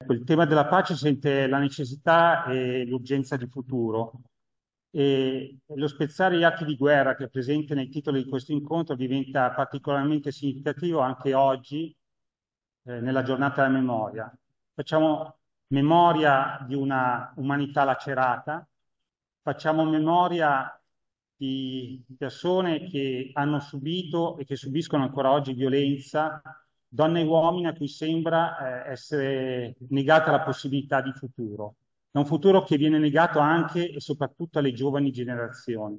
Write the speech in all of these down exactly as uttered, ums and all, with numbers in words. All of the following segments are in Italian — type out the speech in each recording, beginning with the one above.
Il tema della pace sente la necessità e l'urgenza di futuro e lo spezzare gli atti di guerra che è presente nei titoli di questo incontro diventa particolarmente significativo anche oggi, eh, nella giornata della memoria. Facciamo memoria di una umanità lacerata, facciamo memoria di persone che hanno subito e che subiscono ancora oggi violenza, donne e uomini a cui sembra eh, essere negata la possibilità di futuro. È un futuro che viene negato anche e soprattutto alle giovani generazioni.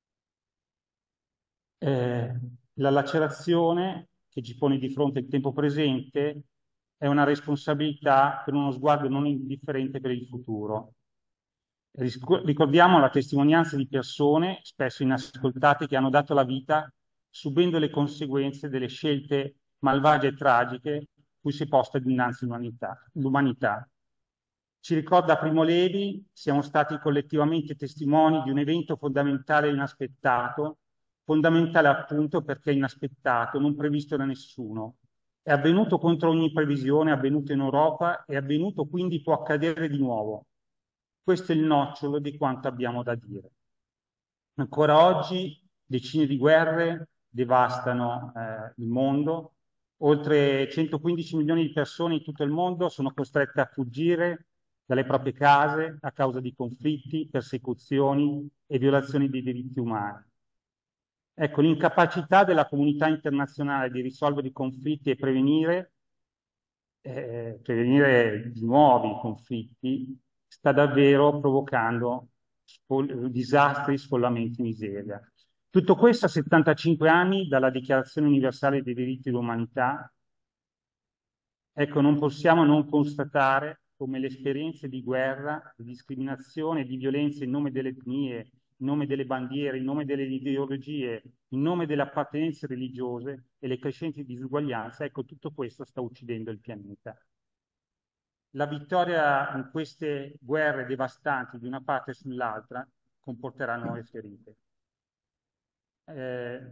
Eh, la lacerazione che ci pone di fronte il tempo presente è una responsabilità per uno sguardo non indifferente per il futuro. Riscu- Ricordiamo la testimonianza di persone, spesso inascoltate, che hanno dato la vita subendo le conseguenze delle scelte malvagie e tragiche cui si è posta dinanzi l'umanità. l'umanità. Ci ricorda Primo Levi, siamo stati collettivamente testimoni di un evento fondamentale e inaspettato, fondamentale appunto perché inaspettato, non previsto da nessuno. È avvenuto contro ogni previsione, è avvenuto in Europa, è avvenuto quindi può accadere di nuovo. Questo è il nocciolo di quanto abbiamo da dire. Ancora oggi decine di guerre devastano eh, il mondo, oltre centoquindici milioni di persone in tutto il mondo sono costrette a fuggire dalle proprie case a causa di conflitti, persecuzioni e violazioni dei diritti umani. Ecco, l'incapacità della comunità internazionale di risolvere i conflitti e prevenire, eh, prevenire di nuovi conflitti sta davvero provocando spol- disastri, sfollamenti, miseria. Tutto questo a settantacinque anni dalla Dichiarazione universale dei diritti dell'umanità. Ecco, non possiamo non constatare come le esperienze di guerra, di discriminazione, di violenza in nome delle etnie, in nome delle bandiere, in nome delle ideologie, in nome delle appartenenze religiose e le crescenti disuguaglianze, ecco, tutto questo sta uccidendo il pianeta. La vittoria in queste guerre devastanti di una parte sull'altra comporterà nuove ferite. Eh,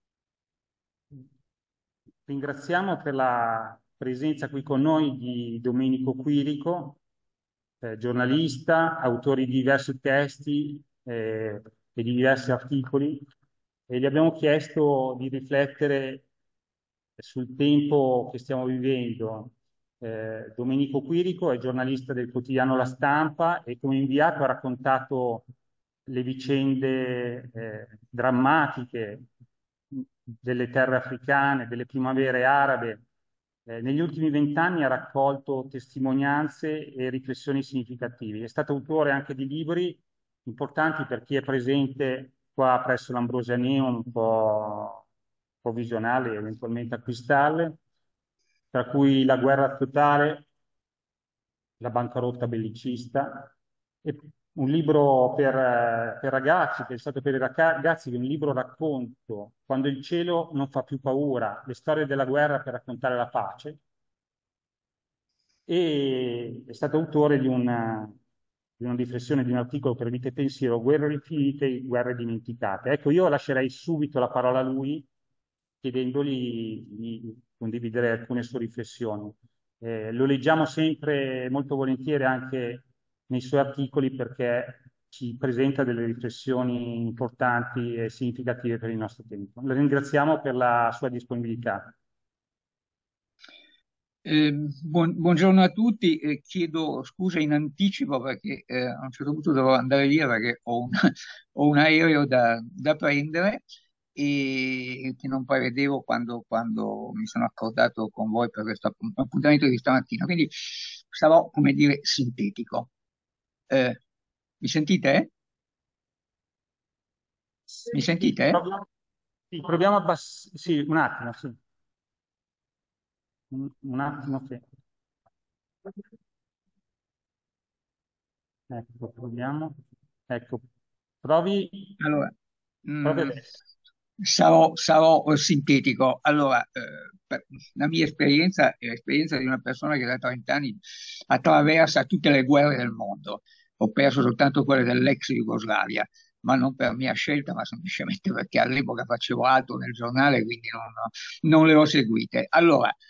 Ringraziamo per la presenza qui con noi di Domenico Quirico, eh, giornalista, autore di diversi testi eh, e di diversi articoli, e gli abbiamo chiesto di riflettere sul tempo che stiamo vivendo. Eh, Domenico Quirico è giornalista del quotidiano La Stampa e come inviato ha raccontato le vicende eh, drammatiche delle terre africane, delle primavere arabe. Eh, negli ultimi vent'anni ha raccolto testimonianze e riflessioni significative. È stato autore anche di libri importanti per chi è presente qua presso l'Ambrosianeum, un po' provvisionali, eventualmente acquistarle, tra cui La guerra totale, La bancarotta bellicista, e un libro per, eh, per ragazzi, pensato per i raca- ragazzi, che è un libro racconto, Quando il cielo non fa più paura, le storie della guerra per raccontare la pace, e è stato autore di una, di una riflessione, di un articolo per Vita e Pensiero, Guerre infinite, guerre dimenticate. Ecco, io lascerei subito la parola a lui, chiedendogli di condividere alcune sue riflessioni. Eh, lo leggiamo sempre molto volentieri anche nei suoi articoli perché ci presenta delle riflessioni importanti e significative per il nostro tempo. La ringraziamo per la sua disponibilità. Eh, buon- buongiorno a tutti, eh, chiedo scusa in anticipo perché eh, a un certo punto dovrò andare via perché ho un, ho un aereo da, da prendere e che non prevedevo quando, quando mi sono accordato con voi per questo appunt- appuntamento di stamattina. Quindi sarò, come dire, sintetico. Eh, mi sentite? Mi Sì, sentite? proviamo, sì, proviamo a abbassare. Sì, un attimo, sì. Un, un attimo, sì. Ecco, proviamo. Ecco, provi, Allora, provi mm, adesso. sarò, sarò eh, sintetico. Allora, eh, per- la mia esperienza è l'esperienza di una persona che da trenta anni attraversa tutte le guerre del mondo. Ho perso soltanto quelle dell'ex Jugoslavia, ma non per mia scelta, ma semplicemente perché all'epoca facevo altro nel giornale, quindi non, non le ho seguite. Allora,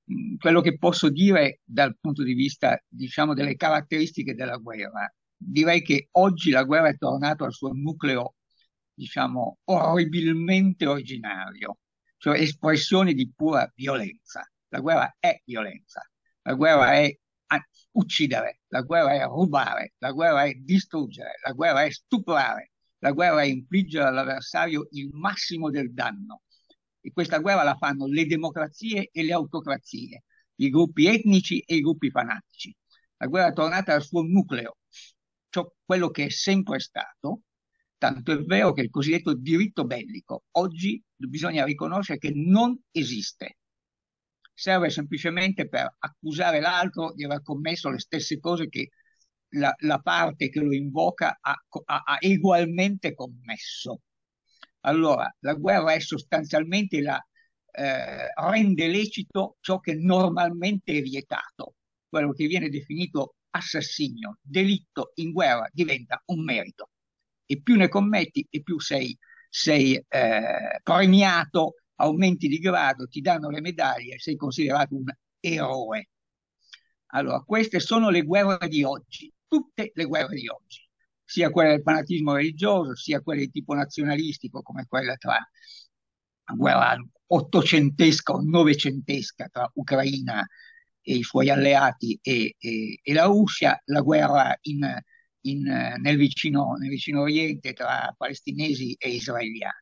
mh, quello che posso dire dal punto di vista, diciamo, delle caratteristiche della guerra, direi che oggi la guerra è tornata al suo nucleo, diciamo, orribilmente originario, cioè espressione di pura violenza. La guerra è violenza, la guerra è ah, uccidere, la guerra è rubare, la guerra è distruggere, la guerra è stuprare, la guerra è infliggere all'avversario il massimo del danno. E questa guerra la fanno le democrazie e le autocrazie, i gruppi etnici e i gruppi fanatici. La guerra è tornata al suo nucleo, cioè quello che è sempre stato, tanto è vero che il cosiddetto diritto bellico oggi bisogna riconoscere che non esiste. Serve semplicemente per accusare l'altro di aver commesso le stesse cose che la, la parte che lo invoca ha, ha, ha ugualmente commesso. Allora, la guerra è sostanzialmente la, eh, rende lecito ciò che normalmente è vietato, quello che viene definito assassinio, delitto in guerra diventa un merito e più ne commetti e più sei, sei eh, premiato, aumenti di grado, ti danno le medaglie, sei considerato un eroe. Allora, queste sono le guerre di oggi, tutte le guerre di oggi, sia quelle del fanatismo religioso, sia quelle di tipo nazionalistico, come quella tra la guerra ottocentesca o novecentesca tra Ucraina e i suoi alleati e, e, e la Russia, la guerra in, in, nel, vicino, nel vicino Oriente tra palestinesi e israeliani.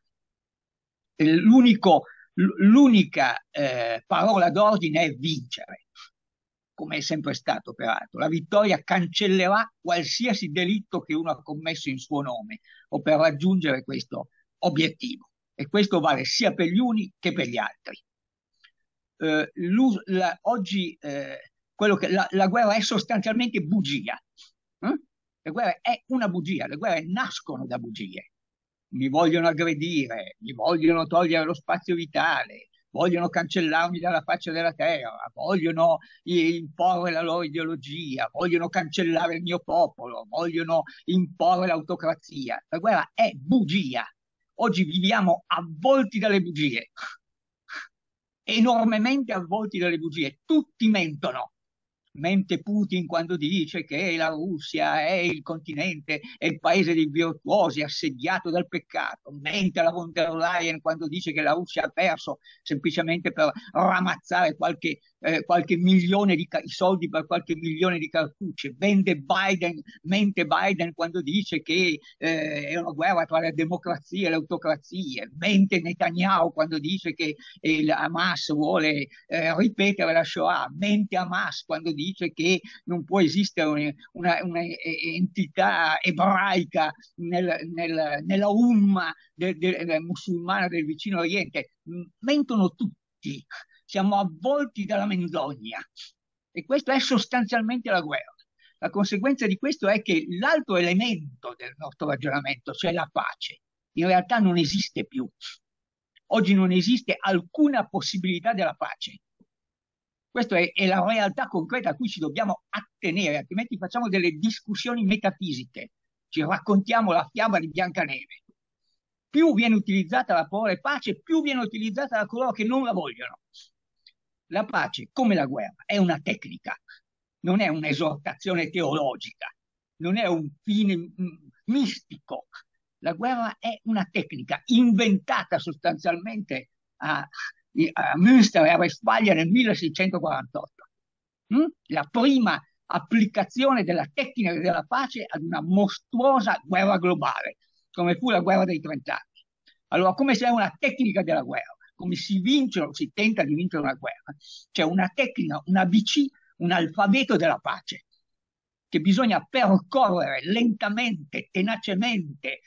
L'unico, l'unica eh, parola d'ordine è vincere, come è sempre stato peraltro. La vittoria cancellerà qualsiasi delitto che uno ha commesso in suo nome o per raggiungere questo obiettivo. E questo vale sia per gli uni che per gli altri. Eh, la, oggi eh, quello che, la, la guerra è sostanzialmente bugia. Eh? La guerra è una bugia, le guerre nascono da bugie. Mi vogliono aggredire, mi vogliono togliere lo spazio vitale, vogliono cancellarmi dalla faccia della terra, vogliono imporre la loro ideologia, vogliono cancellare il mio popolo, vogliono imporre l'autocrazia. La guerra è bugia. Oggi viviamo avvolti dalle bugie, enormemente avvolti dalle bugie. Tutti mentono. Mente Putin quando dice che la Russia è il continente, è il paese dei virtuosi, assediato dal peccato. Mente la von der Leyen quando dice che la Russia ha perso semplicemente per ramazzare qualche, eh, qualche milione di soldi per qualche milione di cartucce. Mente Biden, mente Biden quando dice che eh, è una guerra tra le democrazie e le autocrazie. Mente Netanyahu quando dice che eh, Hamas vuole eh, ripetere la Shoah. Mente Hamas quando dice dice che non può esistere un'entità ebraica nel, nel, nella umma del, del, del musulmana del vicino Oriente. Mentono tutti, siamo avvolti dalla menzogna e questo è sostanzialmente la guerra. La conseguenza di questo è che l'altro elemento del nostro ragionamento, cioè la pace, in realtà non esiste più. Oggi non esiste alcuna possibilità della pace. Questa è, è la realtà concreta a cui ci dobbiamo attenere, altrimenti facciamo delle discussioni metafisiche, ci raccontiamo la fiaba di Biancaneve. Più viene utilizzata la parola pace, più viene utilizzata da coloro che non la vogliono. La pace, come la guerra, è una tecnica, non è un'esortazione teologica, non è un fine mistico. La guerra è una tecnica inventata sostanzialmente a a Münster e a Westfalia nel milleseicentoquarantotto. Mm? La prima applicazione della tecnica della pace ad una mostruosa guerra globale, come fu la guerra dei trent'anni. Allora, come se è una tecnica della guerra, come si vince o si tenta di vincere una guerra, c'è una tecnica, un A B C, un alfabeto della pace, che bisogna percorrere lentamente, tenacemente,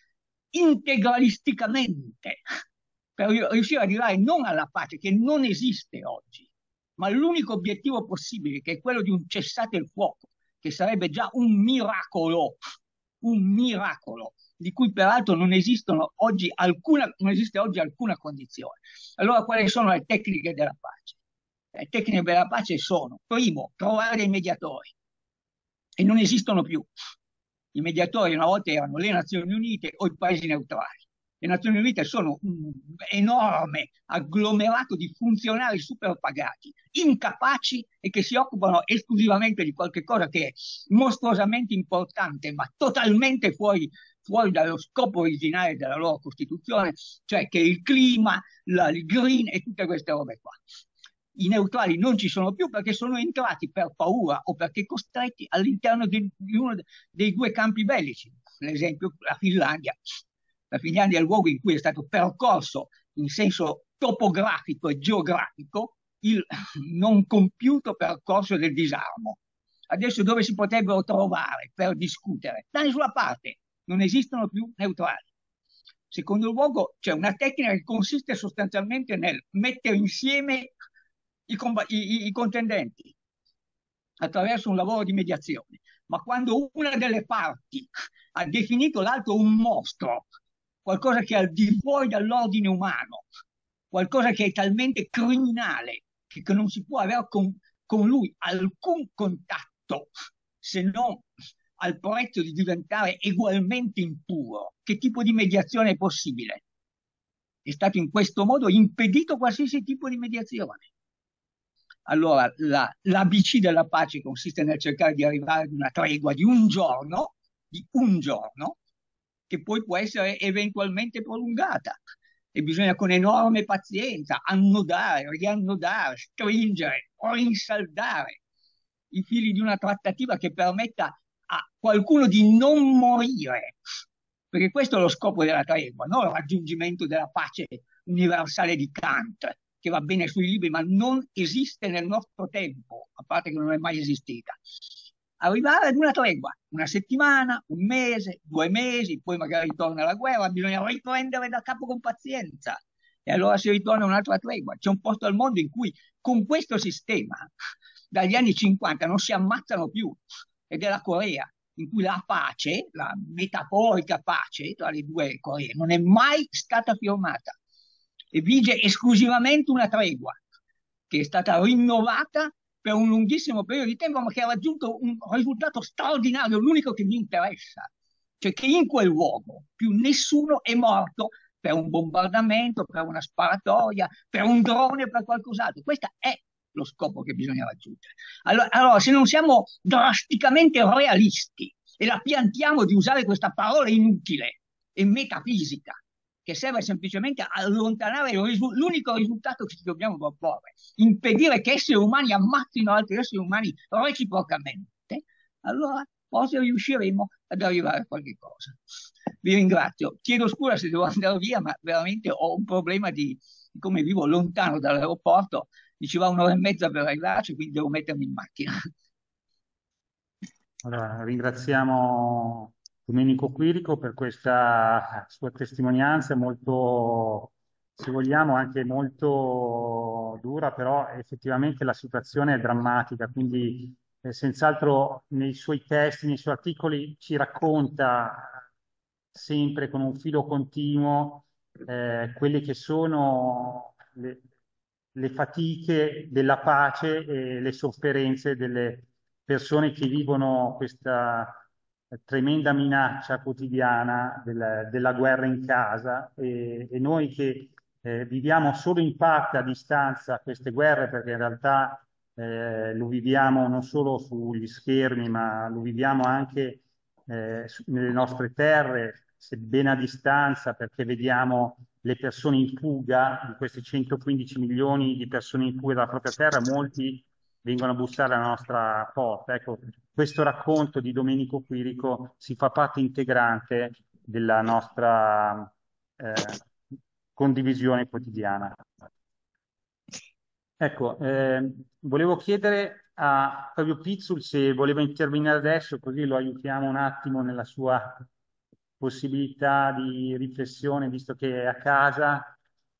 integralisticamente, per riuscire ad arrivare non alla pace, che non esiste oggi, ma all'unico obiettivo possibile, che è quello di un cessate il fuoco, che sarebbe già un miracolo, un miracolo, di cui peraltro non esistono oggi alcuna, non esiste oggi alcuna condizione. Allora, quali sono le tecniche della pace? Le tecniche della pace sono, primo, trovare dei mediatori, e non esistono più. I mediatori una volta erano le Nazioni Unite o i paesi neutrali. Le Nazioni Unite sono un enorme agglomerato di funzionari superpagati, incapaci e che si occupano esclusivamente di qualche cosa che è mostruosamente importante, ma totalmente fuori, fuori dallo scopo originale della loro Costituzione, cioè che il clima, la, il green e tutte queste robe qua. I neutrali non ci sono più perché sono entrati per paura o perché costretti all'interno di, di uno dei due campi bellici. L'esempio, la Finlandia. La Finlandia è il luogo in cui è stato percorso in senso topografico e geografico il non compiuto percorso del disarmo. Adesso dove si potrebbero trovare per discutere? Da nessuna parte, non esistono più neutrali. Secondo luogo, c'è una tecnica che consiste sostanzialmente nel mettere insieme i, i, i contendenti attraverso un lavoro di mediazione. Ma quando una delle parti ha definito l'altro un mostro, qualcosa che è al di fuori dall'ordine umano, qualcosa che è talmente criminale che, che non si può avere con, con lui alcun contatto se non al prezzo di diventare ugualmente impuro, che tipo di mediazione è possibile? È stato in questo modo impedito qualsiasi tipo di mediazione. Allora, l'A B C della pace consiste nel cercare di arrivare ad una tregua di un giorno, di un giorno, che poi può essere eventualmente prolungata. E bisogna con enorme pazienza annodare, riannodare, stringere, rinsaldare i fili di una trattativa che permetta a qualcuno di non morire, perché questo è lo scopo della tregua, non il raggiungimento della pace universale di Kant, che va bene sui libri, ma non esiste nel nostro tempo, a parte che non è mai esistita. Arrivare ad una tregua, una settimana, un mese, due mesi, poi magari ritorna la guerra, bisogna riprendere da capo con pazienza e allora si ritorna a un'altra tregua. C'è un posto al mondo in cui con questo sistema dagli anni cinquanta non si ammazzano più, ed è la Corea, in cui la pace, la metaforica pace tra le due Coree, non è mai stata firmata e vige esclusivamente una tregua che è stata rinnovata per un lunghissimo periodo di tempo, ma che ha raggiunto un risultato straordinario, l'unico che mi interessa, cioè che in quel luogo più nessuno è morto per un bombardamento, per una sparatoria, per un drone, per qualcos'altro. Questo è lo scopo che bisogna raggiungere. Allora, allora, se non siamo drasticamente realisti e la piantiamo di usare questa parola inutile e metafisica, che serve semplicemente a allontanare l'unico risultato che ci dobbiamo proporre, impedire che esseri umani ammazzino altri esseri umani reciprocamente, allora forse riusciremo ad arrivare a qualche cosa. Vi ringrazio. Chiedo scusa se devo andare via, ma veramente ho un problema di, di come vivo lontano dall'aeroporto. Mi ci va un'ora e mezza per arrivarci, quindi devo mettermi in macchina. Allora, ringraziamo Domenico Quirico per questa sua testimonianza molto, se vogliamo, anche molto dura, però effettivamente la situazione è drammatica, quindi eh, senz'altro nei suoi testi, nei suoi articoli ci racconta sempre con un filo continuo eh, quelle che sono le, le fatiche della pace e le sofferenze delle persone che vivono questa tremenda minaccia quotidiana del- della guerra in casa e, e noi che eh, viviamo solo in parte a distanza queste guerre, perché in realtà eh, lo viviamo non solo sugli schermi, ma lo viviamo anche eh, su- nelle nostre terre, sebbene a distanza, perché vediamo le persone in fuga, di questi centoquindici milioni di persone in fuga dalla propria terra, molti vengono a bussare alla nostra porta. Ecco, questo racconto di Domenico Quirico si fa parte integrante della nostra eh, condivisione quotidiana. Ecco, eh, volevo chiedere a Fabio Pizzul se voleva intervenire adesso, così lo aiutiamo un attimo nella sua possibilità di riflessione, visto che è a casa.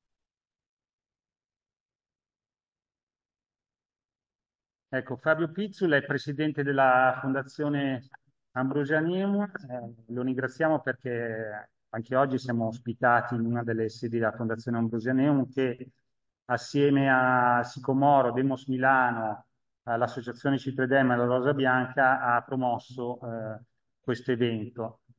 Ecco, Fabio Pizzul è presidente della Fondazione Ambrosianum, eh, lo ringraziamo perché anche oggi siamo ospitati in una delle sedi della Fondazione Ambrosianum che assieme a Sicomoro, Demos Milano, all'Associazione Cipredema e la Rosa Bianca ha promosso eh, questo evento.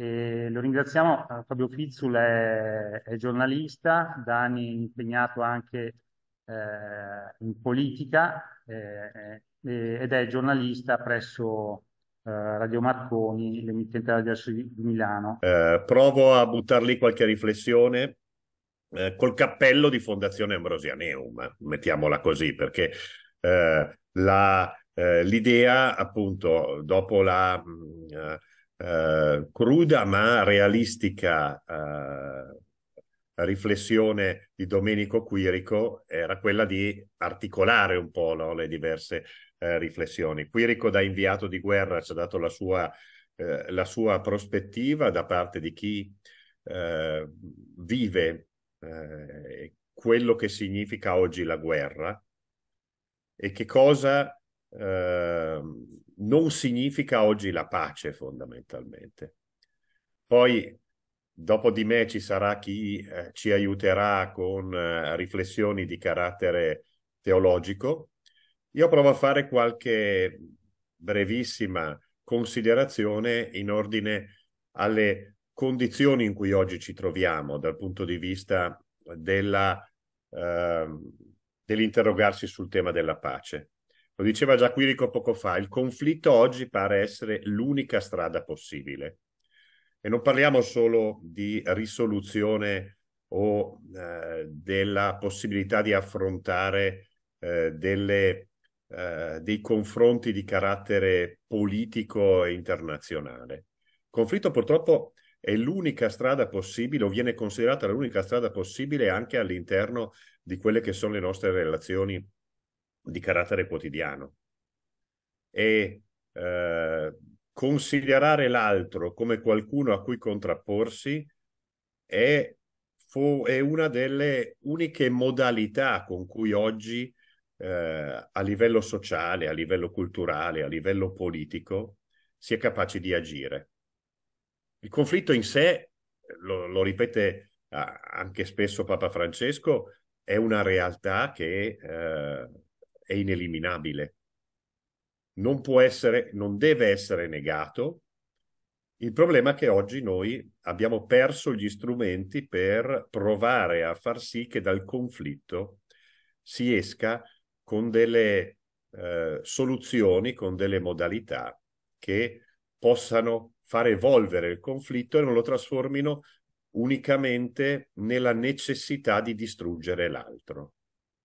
E lo ringraziamo. eh, Fabio Fizzul è, è giornalista, da anni impegnato anche eh, in politica eh, eh, ed è giornalista presso eh, Radio Marconi, l'emittente radio di Milano. Eh, provo a buttar lì qualche riflessione eh, col cappello di Fondazione Ambrosianeum, mettiamola così, perché eh, la, eh, l'idea, appunto, dopo la mh, eh, eh, cruda ma realistica eh, riflessione di Domenico Quirico, era quella di articolare un po', no, le diverse eh, riflessioni. Quirico, da inviato di guerra, ci ha dato la sua, eh, la sua prospettiva da parte di chi eh, vive eh, quello che significa oggi la guerra e che cosa eh, non significa oggi la pace, fondamentalmente. Poi dopo di me ci sarà chi eh, ci aiuterà con eh, riflessioni di carattere teologico. Io provo a fare qualche brevissima considerazione in ordine alle condizioni in cui oggi ci troviamo dal punto di vista della, eh, dell'interrogarsi sul tema della pace. Lo diceva già Quirico poco fa, il conflitto oggi pare essere l'unica strada possibile. E non parliamo solo di risoluzione o eh, della possibilità di affrontare eh, delle, eh, dei confronti di carattere politico e internazionale. Il conflitto purtroppo è l'unica strada possibile, o viene considerata l'unica strada possibile anche all'interno di quelle che sono le nostre relazioni di carattere quotidiano. E eh, considerare l'altro come qualcuno a cui contrapporsi è, è una delle uniche modalità con cui oggi eh, a livello sociale, a livello culturale, a livello politico si è capaci di agire. Il conflitto in sé, lo, lo ripete ah, anche spesso Papa Francesco, è una realtà che eh, è ineliminabile. Non può essere, non deve essere negato. Il problema è che oggi noi abbiamo perso gli strumenti per provare a far sì che dal conflitto si esca con delle eh, soluzioni, con delle modalità che possano far evolvere il conflitto e non lo trasformino unicamente nella necessità di distruggere l'altro.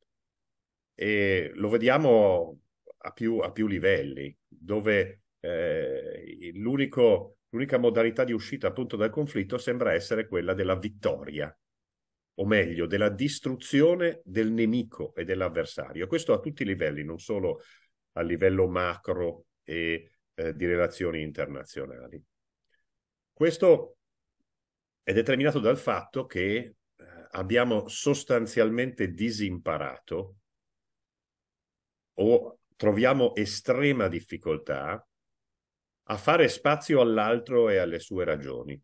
E lo vediamo a più, a più livelli, dove eh, l'unico, l'unica modalità di uscita appunto dal conflitto sembra essere quella della vittoria, o meglio, della distruzione del nemico e dell'avversario. Questo a tutti i livelli, non solo a livello macro e eh, di relazioni internazionali. Questo è determinato dal fatto che eh, abbiamo sostanzialmente disimparato o troviamo estrema difficoltà a fare spazio all'altro e alle sue ragioni.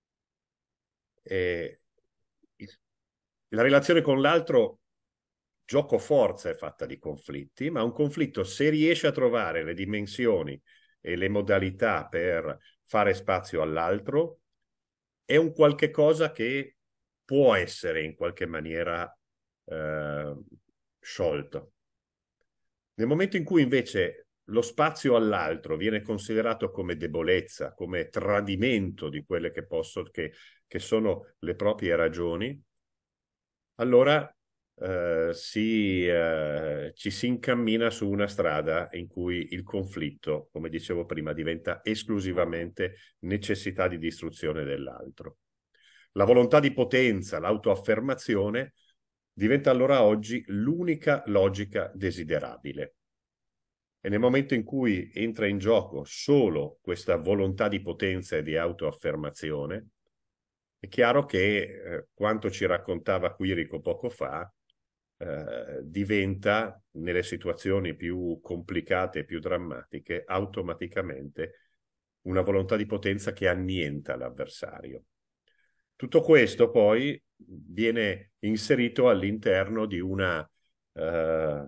E la relazione con l'altro, gioco forza, è fatta di conflitti, ma un conflitto, se riesce a trovare le dimensioni e le modalità per fare spazio all'altro, è un qualche cosa che può essere in qualche maniera eh, sciolto. Nel momento in cui invece lo spazio all'altro viene considerato come debolezza, come tradimento di quelle che, posso, che, che sono le proprie ragioni, allora eh, si, eh, ci si incammina su una strada in cui il conflitto, come dicevo prima, diventa esclusivamente necessità di distruzione dell'altro. La volontà di potenza, l'autoaffermazione, diventa allora oggi l'unica logica desiderabile. E nel momento in cui entra in gioco solo questa volontà di potenza e di autoaffermazione, è chiaro che eh, quanto ci raccontava Quirico poco fa eh, diventa, nelle situazioni più complicate e più drammatiche, automaticamente una volontà di potenza che annienta l'avversario. Tutto questo poi viene inserito all'interno di una eh,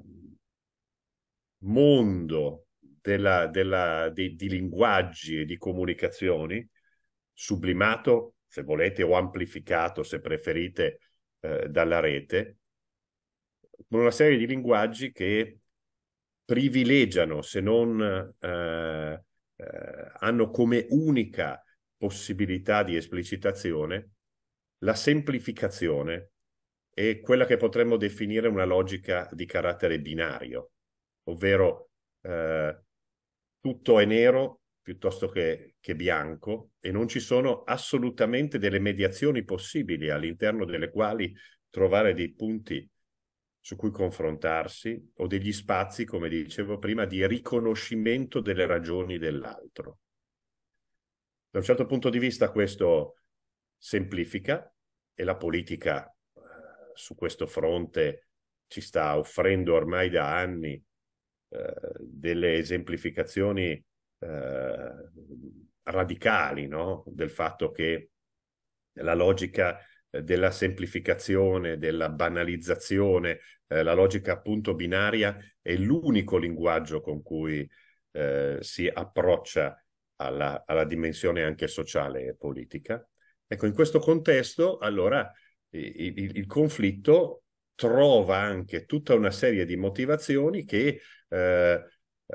mondo della, della, di, di linguaggi e di comunicazioni sublimato, se volete, o amplificato, se preferite, eh, dalla rete, con una serie di linguaggi che privilegiano, se non eh, eh, hanno come unica possibilità di esplicitazione la semplificazione e quella che potremmo definire una logica di carattere binario, ovvero eh, tutto è nero piuttosto che, che bianco e non ci sono assolutamente delle mediazioni possibili all'interno delle quali trovare dei punti su cui confrontarsi o degli spazi, come dicevo prima, di riconoscimento delle ragioni dell'altro. Da un certo punto di vista questo semplifica e la politica eh, su questo fronte ci sta offrendo ormai da anni eh, delle esemplificazioni eh, radicali, no? Del fatto che la logica della semplificazione, della banalizzazione, eh, la logica appunto binaria è l'unico linguaggio con cui eh, si approccia alla, alla dimensione anche sociale e politica. Ecco, in questo contesto, allora, il, il, il conflitto trova anche tutta una serie di motivazioni che eh, eh,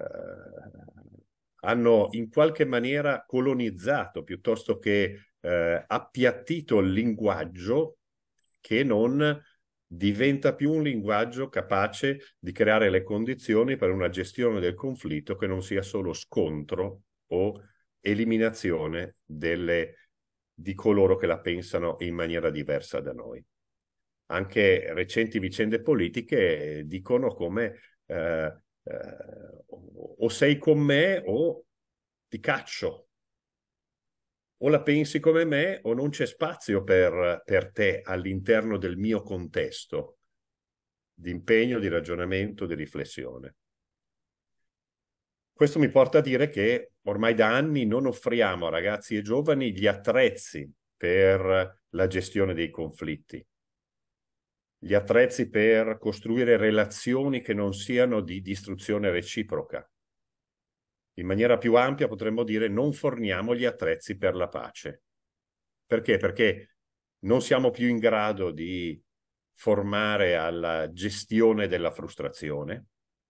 hanno in qualche maniera colonizzato piuttosto che eh, appiattito il linguaggio, che non diventa più un linguaggio capace di creare le condizioni per una gestione del conflitto che non sia solo scontro o eliminazione delle, di coloro che la pensano in maniera diversa da noi. Anche recenti vicende politiche dicono come eh, eh, o sei con me o ti caccio, o la pensi come me o non c'è spazio per, per te all'interno del mio contesto di impegno, di ragionamento, di riflessione. Questo mi porta a dire che ormai da anni non offriamo a ragazzi e giovani gli attrezzi per la gestione dei conflitti, gli attrezzi per costruire relazioni che non siano di distruzione reciproca. In maniera più ampia potremmo dire non forniamo gli attrezzi per la pace. Perché? Perché non siamo più in grado di formare alla gestione della frustrazione.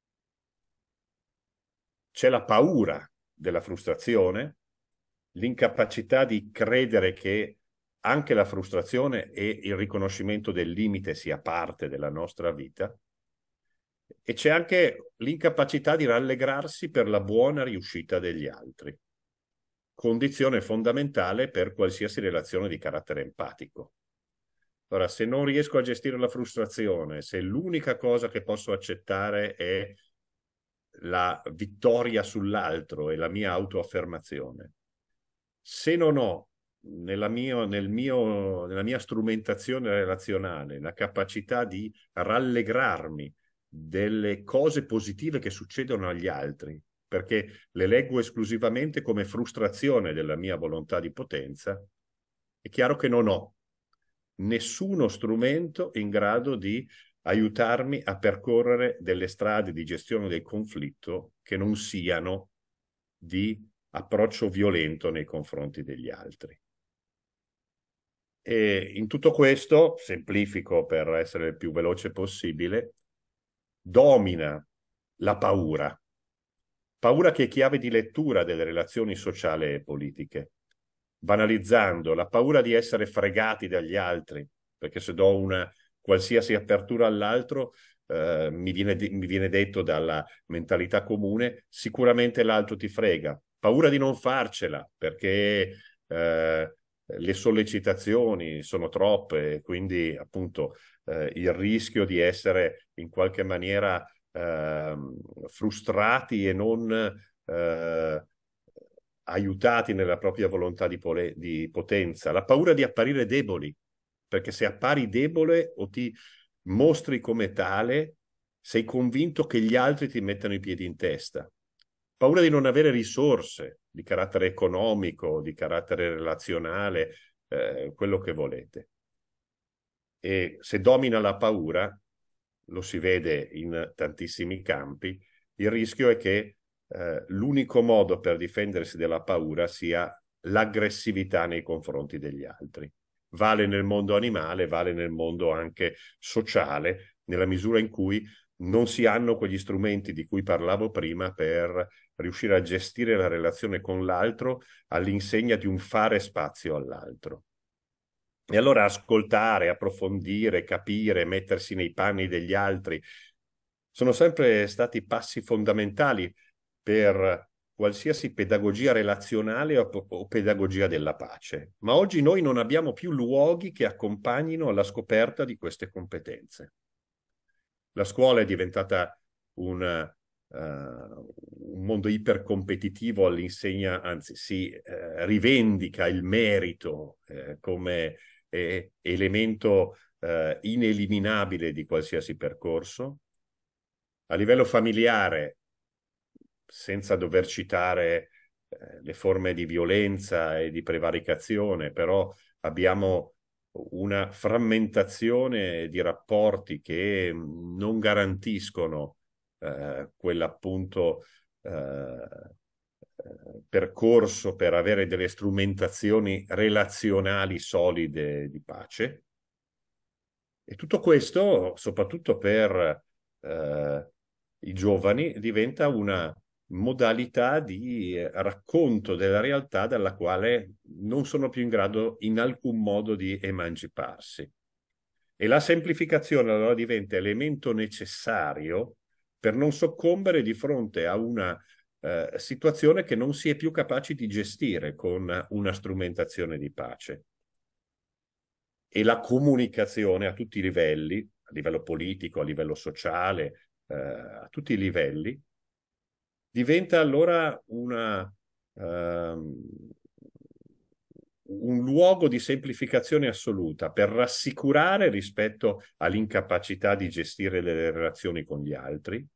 C'è la paura della frustrazione, l'incapacità di credere che anche la frustrazione e il riconoscimento del limite sia parte della nostra vita. E c'è anche l'incapacità di rallegrarsi per la buona riuscita degli altri, condizione fondamentale per qualsiasi relazione di carattere empatico. Ora, se non riesco a gestire la frustrazione, se l'unica cosa che posso accettare è la vittoria sull'altro e la mia autoaffermazione, se non ho nella, mio, nel mio, nella mia strumentazione relazionale la capacità di rallegrarmi delle cose positive che succedono agli altri, perché le leggo esclusivamente come frustrazione della mia volontà di potenza, è chiaro che non ho nessuno strumento in grado di aiutarmi a percorrere delle strade di gestione del conflitto che non siano di approccio violento nei confronti degli altri. E in tutto questo, semplifico per essere il più veloce possibile, domina la paura. Paura che è chiave di lettura delle relazioni sociali e politiche. Banalizzando, la paura di essere fregati dagli altri, perché se do una qualsiasi apertura all'altro, eh, mi viene, mi viene detto dalla mentalità comune, sicuramente l'altro ti frega. Paura di non farcela, perché eh, le sollecitazioni sono troppe, quindi appunto eh, il rischio di essere in qualche maniera eh, frustrati e non eh, aiutati nella propria volontà di, di potenza, la paura di apparire deboli, perché se appari debole o ti mostri come tale, sei convinto che gli altri ti mettano i piedi in testa. Paura di non avere risorse di carattere economico, di carattere relazionale, eh, quello che volete. E se domina la paura, lo si vede in tantissimi campi, il rischio è che eh, l'unico modo per difendersi dalla paura sia l'aggressività nei confronti degli altri. Vale nel mondo animale, vale nel mondo anche sociale, nella misura in cui non si hanno quegli strumenti di cui parlavo prima per riuscire a gestire la relazione con l'altro all'insegna di un fare spazio all'altro. E allora ascoltare, approfondire, capire, mettersi nei panni degli altri sono sempre stati passi fondamentali per qualsiasi pedagogia relazionale o, o pedagogia della pace. Ma oggi noi non abbiamo più luoghi che accompagnino alla scoperta di queste competenze. La scuola è diventata un, uh, un mondo ipercompetitivo all'insegna, anzi si eh, rivendica il merito eh, come eh, elemento eh, ineliminabile di qualsiasi percorso. A livello familiare, senza dover citare eh, le forme di violenza e di prevaricazione, però abbiamo una frammentazione di rapporti che non garantiscono eh, quell'appunto eh, percorso per avere delle strumentazioni relazionali solide di pace. E tutto questo, soprattutto per eh, i giovani, diventa una modalità di racconto della realtà dalla quale non sono più in grado in alcun modo di emanciparsi. E la semplificazione allora diventa elemento necessario per non soccombere di fronte a una eh, situazione che non si è più capaci di gestire con una strumentazione di pace. E la comunicazione a tutti i livelli, a livello politico, a livello sociale, eh, a tutti i livelli, diventa allora una, um, un luogo di semplificazione assoluta per rassicurare rispetto all'incapacità di gestire le relazioni con gli altri,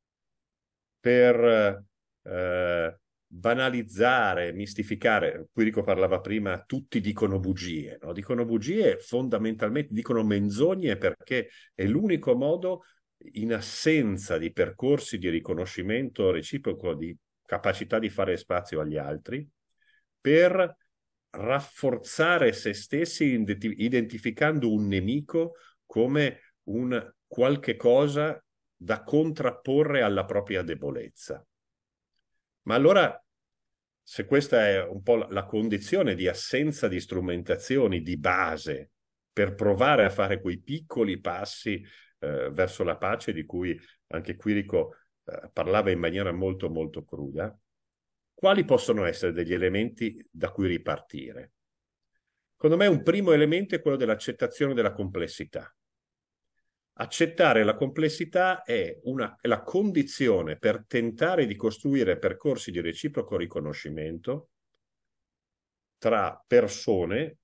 per eh, banalizzare, mistificare. Quirico parlava prima, tutti dicono bugie, no? Dicono bugie, fondamentalmente dicono menzogne, perché è l'unico modo, in assenza di percorsi di riconoscimento reciproco, di capacità di fare spazio agli altri, per rafforzare se stessi identificando un nemico come un qualche cosa da contrapporre alla propria debolezza. Ma allora, se questa è un po' la condizione di assenza di strumentazioni di base per provare a fare quei piccoli passi eh, verso la pace di cui anche Quirico eh, parlava in maniera molto molto cruda, quali possono essere degli elementi da cui ripartire? Secondo me un primo elemento è quello dell'accettazione della complessità. Accettare la complessità è una, è la condizione per tentare di costruire percorsi di reciproco riconoscimento tra persone,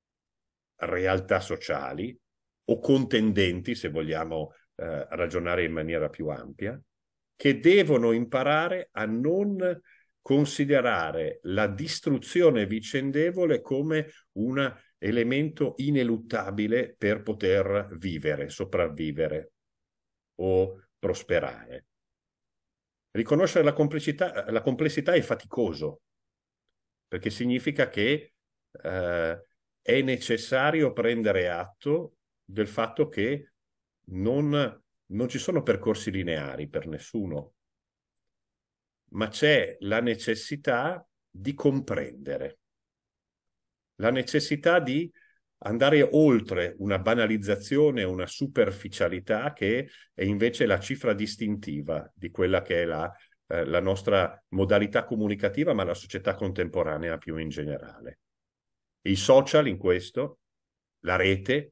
realtà sociali o contendenti, se vogliamo eh, ragionare in maniera più ampia, che devono imparare a non considerare la distruzione vicendevole come un elemento ineluttabile per poter vivere, sopravvivere o prosperare. Riconoscere la complessità, la complessità è faticoso, perché significa che eh, è necessario prendere atto del fatto che non, non ci sono percorsi lineari per nessuno, ma c'è la necessità di comprendere, la necessità di andare oltre una banalizzazione, una superficialità che è invece la cifra distintiva di quella che è la, eh, la nostra modalità comunicativa, ma la società contemporanea più in generale. I social in questo, la rete,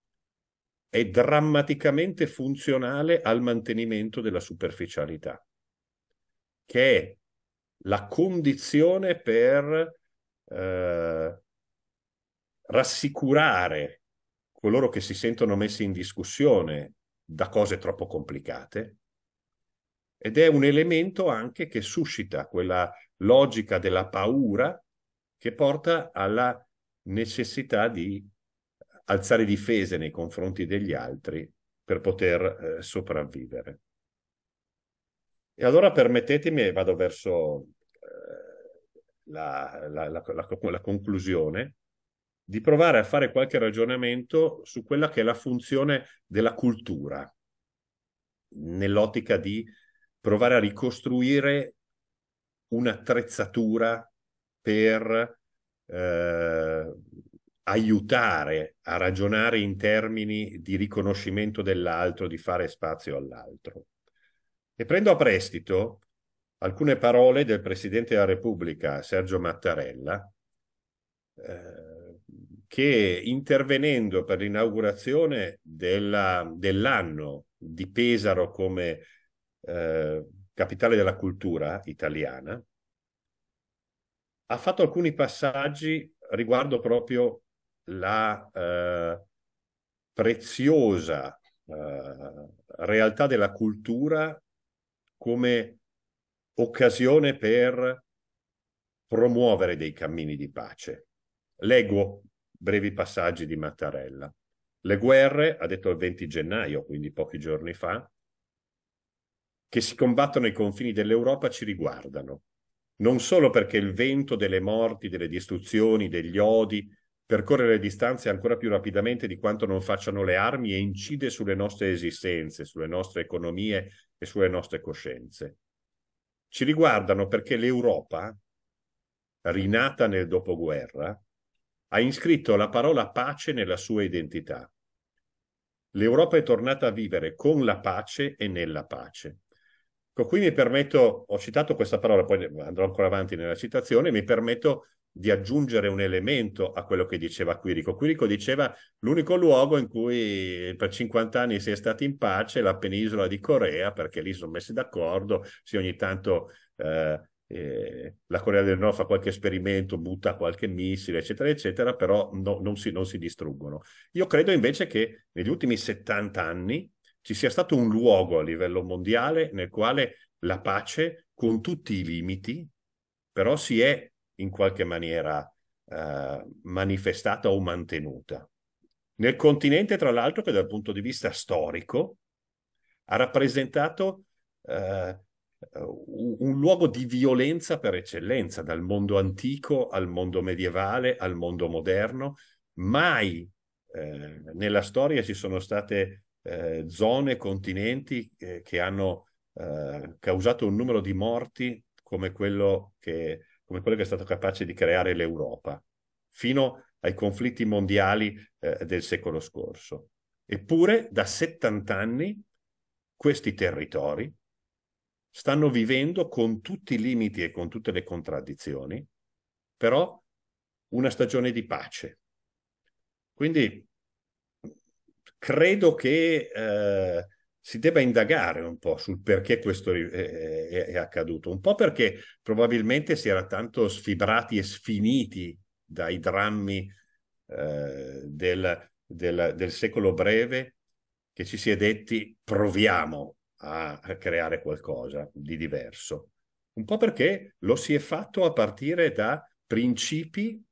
è drammaticamente funzionale al mantenimento della superficialità, che è la condizione per eh, rassicurare coloro che si sentono messi in discussione da cose troppo complicate, ed è un elemento anche che suscita quella logica della paura che porta alla necessità di alzare difese nei confronti degli altri per poter eh, sopravvivere. E allora permettetemi, e vado verso eh, la, la, la, la, la conclusione di provare a fare qualche ragionamento su quella che è la funzione della cultura, nell'ottica di provare a ricostruire un'attrezzatura per eh, aiutare a ragionare in termini di riconoscimento dell'altro, di fare spazio all'altro. E prendo a prestito alcune parole del Presidente della Repubblica, Sergio Mattarella, eh, che intervenendo per l'inaugurazione dell'anno di Pesaro come eh, capitale della cultura italiana, ha fatto alcuni passaggi riguardo proprio la eh, preziosa eh, realtà della cultura come occasione per promuovere dei cammini di pace. Leggo brevi passaggi di Mattarella. Le guerre, ha detto il venti gennaio, quindi pochi giorni fa, che si combattono ai confini dell'Europa ci riguardano. Non solo perché il vento delle morti, delle distruzioni, degli odi percorre le distanze ancora più rapidamente di quanto non facciano le armi e incide sulle nostre esistenze, sulle nostre economie e sulle nostre coscienze. Ci riguardano perché l'Europa, rinata nel dopoguerra, ha iscritto la parola pace nella sua identità. L'Europa è tornata a vivere con la pace e nella pace. Qui mi permetto, ho citato questa parola, poi andrò ancora avanti nella citazione, mi permetto di aggiungere un elemento a quello che diceva Quirico. Quirico diceva l'unico luogo in cui per cinquanta anni si è stati in pace è la penisola di Corea, perché lì sono messi d'accordo, sì, ogni tanto eh, eh, la Corea del Nord fa qualche esperimento, butta qualche missile, eccetera, eccetera, però no, non, si, non si distruggono. Io credo invece che negli ultimi settanta anni ci sia stato un luogo a livello mondiale nel quale la pace, con tutti i limiti, però si è in qualche maniera eh, manifestata o mantenuta. Nel continente, tra l'altro, che dal punto di vista storico ha rappresentato eh, un, un luogo di violenza per eccellenza, dal mondo antico al mondo medievale, al mondo moderno. Mai eh, nella storia ci sono state Eh, zone, continenti eh, che hanno eh, causato un numero di morti come quello, che, come quello che è stato capace di creare l'Europa, fino ai conflitti mondiali eh, del secolo scorso. Eppure da settanta anni questi territori stanno vivendo con tutti i limiti e con tutte le contraddizioni, però una stagione di pace. Quindi credo che eh, si debba indagare un po' sul perché questo è, è, è accaduto, un po' perché probabilmente si era tanto sfibrati e sfiniti dai drammi eh, del, del, del secolo breve, che ci si è detti proviamo a, a creare qualcosa di diverso. Un po' perché lo si è fatto a partire da principi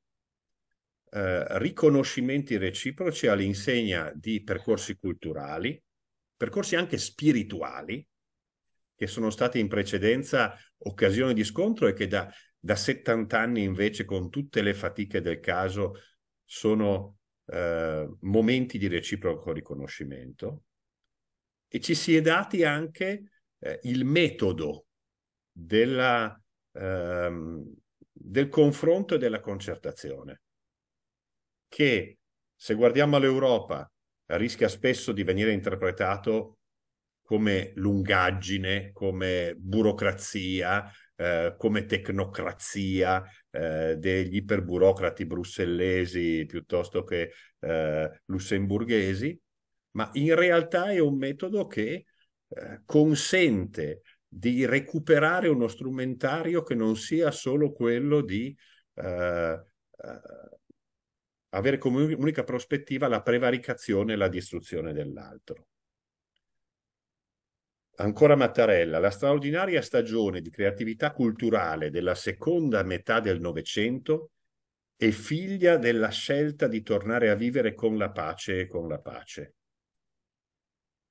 Eh, riconoscimenti reciproci all'insegna di percorsi culturali, percorsi anche spirituali, che sono stati in precedenza occasione di scontro e che da, da settanta anni invece, con tutte le fatiche del caso, sono eh, momenti di reciproco riconoscimento. E ci si è dati anche eh, il metodo della, ehm, del confronto e della concertazione, che se guardiamo all'Europa rischia spesso di venire interpretato come lungaggine, come burocrazia, eh, come tecnocrazia eh, degli iperburocrati brussellesi piuttosto che eh, lussemburghesi, ma in realtà è un metodo che eh, consente di recuperare uno strumentario che non sia solo quello di eh, eh, avere come unica prospettiva la prevaricazione e la distruzione dell'altro. Ancora Mattarella, la straordinaria stagione di creatività culturale della seconda metà del Novecento è figlia della scelta di tornare a vivere con la pace e con la pace.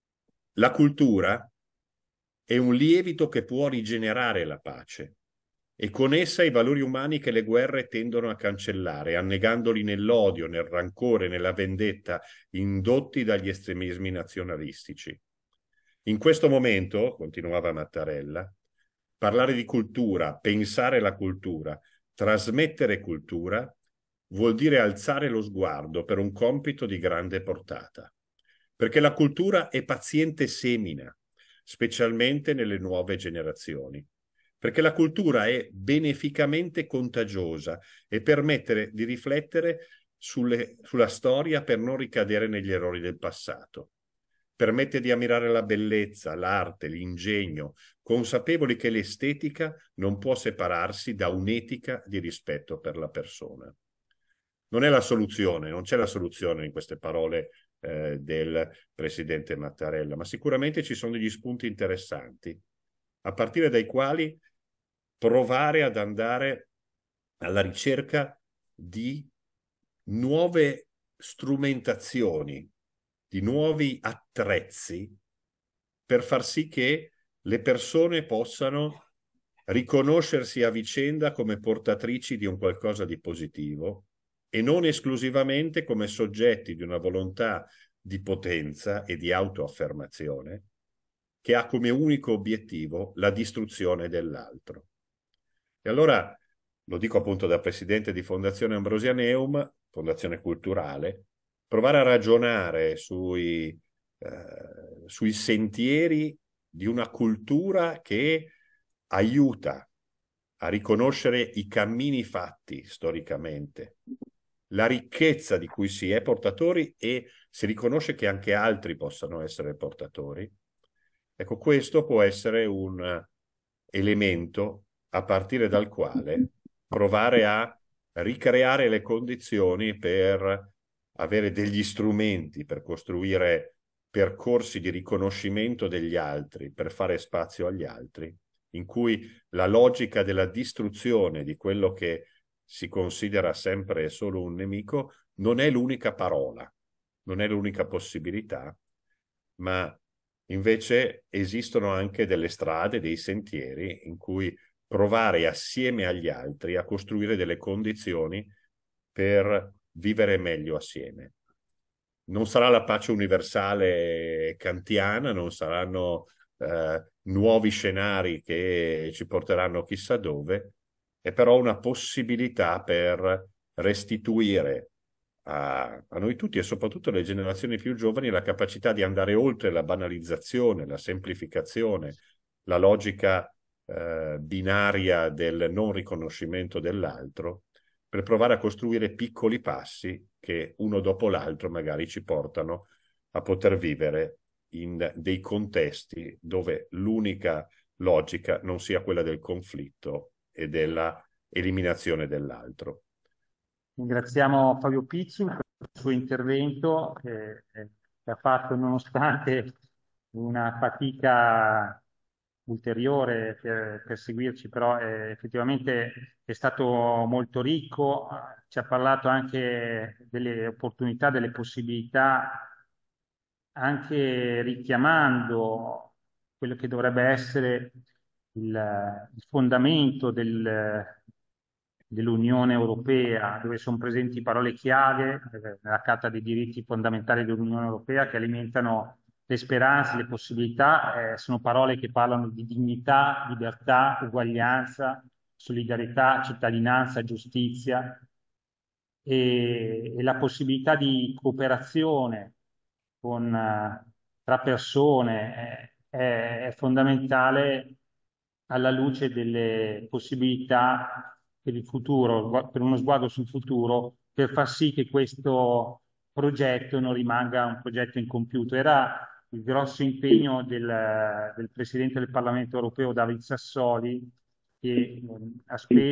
La cultura è un lievito che può rigenerare la pace, e con essa i valori umani che le guerre tendono a cancellare, annegandoli nell'odio, nel rancore, nella vendetta, indotti dagli estremismi nazionalistici. In questo momento, continuava Mattarella, parlare di cultura, pensare la cultura, trasmettere cultura, vuol dire alzare lo sguardo per un compito di grande portata. Perché la cultura è paziente semina, specialmente nelle nuove generazioni. Perché la cultura è beneficamente contagiosa e permette di riflettere sulle, sulla storia per non ricadere negli errori del passato. Permette di ammirare la bellezza, l'arte, l'ingegno, consapevoli che l'estetica non può separarsi da un'etica di rispetto per la persona. Non è la soluzione, non c'è la soluzione in queste parole eh, del presidente Mattarella, ma sicuramente ci sono degli spunti interessanti, a partire dai quali provare ad andare alla ricerca di nuove strumentazioni, di nuovi attrezzi per far sì che le persone possano riconoscersi a vicenda come portatrici di un qualcosa di positivo e non esclusivamente come soggetti di una volontà di potenza e di autoaffermazione che ha come unico obiettivo la distruzione dell'altro. E allora, lo dico appunto da presidente di Fondazione Ambrosianeum, Fondazione Culturale, provare a ragionare sui, eh, sui sentieri di una cultura che aiuta a riconoscere i cammini fatti storicamente, la ricchezza di cui si è portatori e si riconosce che anche altri possano essere portatori. Ecco, questo può essere un elemento a partire dal quale provare a ricreare le condizioni per avere degli strumenti per costruire percorsi di riconoscimento degli altri, per fare spazio agli altri, in cui la logica della distruzione di quello che si considera sempre solo un nemico non è l'unica parola, non è l'unica possibilità, ma invece esistono anche delle strade, dei sentieri in cui provare assieme agli altri a costruire delle condizioni per vivere meglio assieme. Non sarà la pace universale kantiana, non saranno eh, nuovi scenari che ci porteranno chissà dove, è però una possibilità per restituire a, a noi tutti e soprattutto alle generazioni più giovani la capacità di andare oltre la banalizzazione, la semplificazione, la logica eh, binaria del non riconoscimento dell'altro, per provare a costruire piccoli passi che uno dopo l'altro magari ci portano a poter vivere in dei contesti dove l'unica logica non sia quella del conflitto e della eliminazione dell'altro. Ringraziamo Fabio Pizzul per il suo intervento che, che ha fatto nonostante una fatica ulteriore per, per seguirci, però eh, effettivamente è stato molto ricco, ci ha parlato anche delle opportunità, delle possibilità, anche richiamando quello che dovrebbe essere il, il fondamento del, dell'Unione Europea, dove sono presenti parole chiave eh, nella Carta dei diritti fondamentali dell'Unione Europea che alimentano le speranze, le possibilità, eh, sono parole che parlano di dignità, libertà, uguaglianza, solidarietà, cittadinanza, giustizia e, e la possibilità di cooperazione con, eh, tra persone eh, è, è fondamentale alla luce delle possibilità per il futuro, per uno sguardo sul futuro, per far sì che questo progetto non rimanga un progetto incompiuto. Era il grosso impegno del, del Presidente del Parlamento europeo, David Sassoli, che eh, ha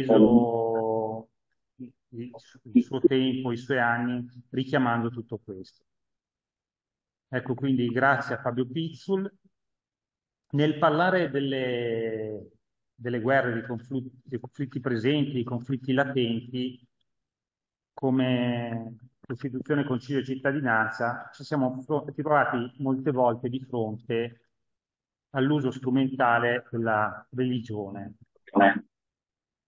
speso il, il suo tempo, i suoi anni, richiamando tutto questo. Ecco, quindi grazie a Fabio Pizzul. Nel parlare delle, delle guerre, dei conflitti, dei conflitti presenti, dei conflitti latenti, come Costituzione, Concilio e Cittadinanza, ci siamo trovati molte volte di fronte all'uso strumentale della religione.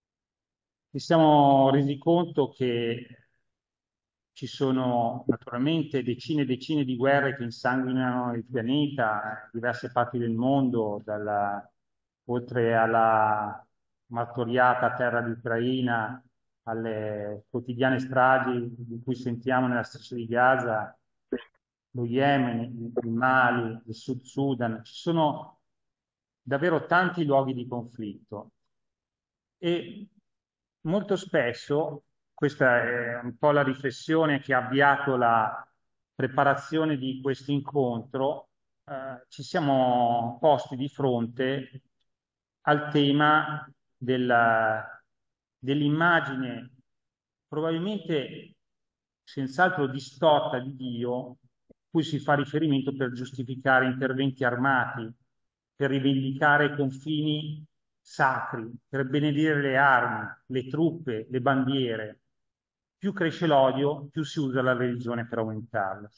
ci siamo resi conto che ci sono naturalmente decine e decine di guerre che insanguinano il pianeta, in diverse parti del mondo, dalla, oltre alla martoriata terra d'Ucraina, alle quotidiane stragi di cui sentiamo nella striscia di Gaza, lo Yemen, il Mali, il Sud Sudan. Ci sono davvero tanti luoghi di conflitto e molto spesso, questa è un po' la riflessione che ha avviato la preparazione di questo incontro, eh, ci siamo posti di fronte al tema della- dell'immagine probabilmente senz'altro distorta di Dio, cui si fa riferimento per giustificare interventi armati, per rivendicare i confini sacri, per benedire le armi, le truppe, le bandiere. Più cresce l'odio, più si usa la religione per aumentarla.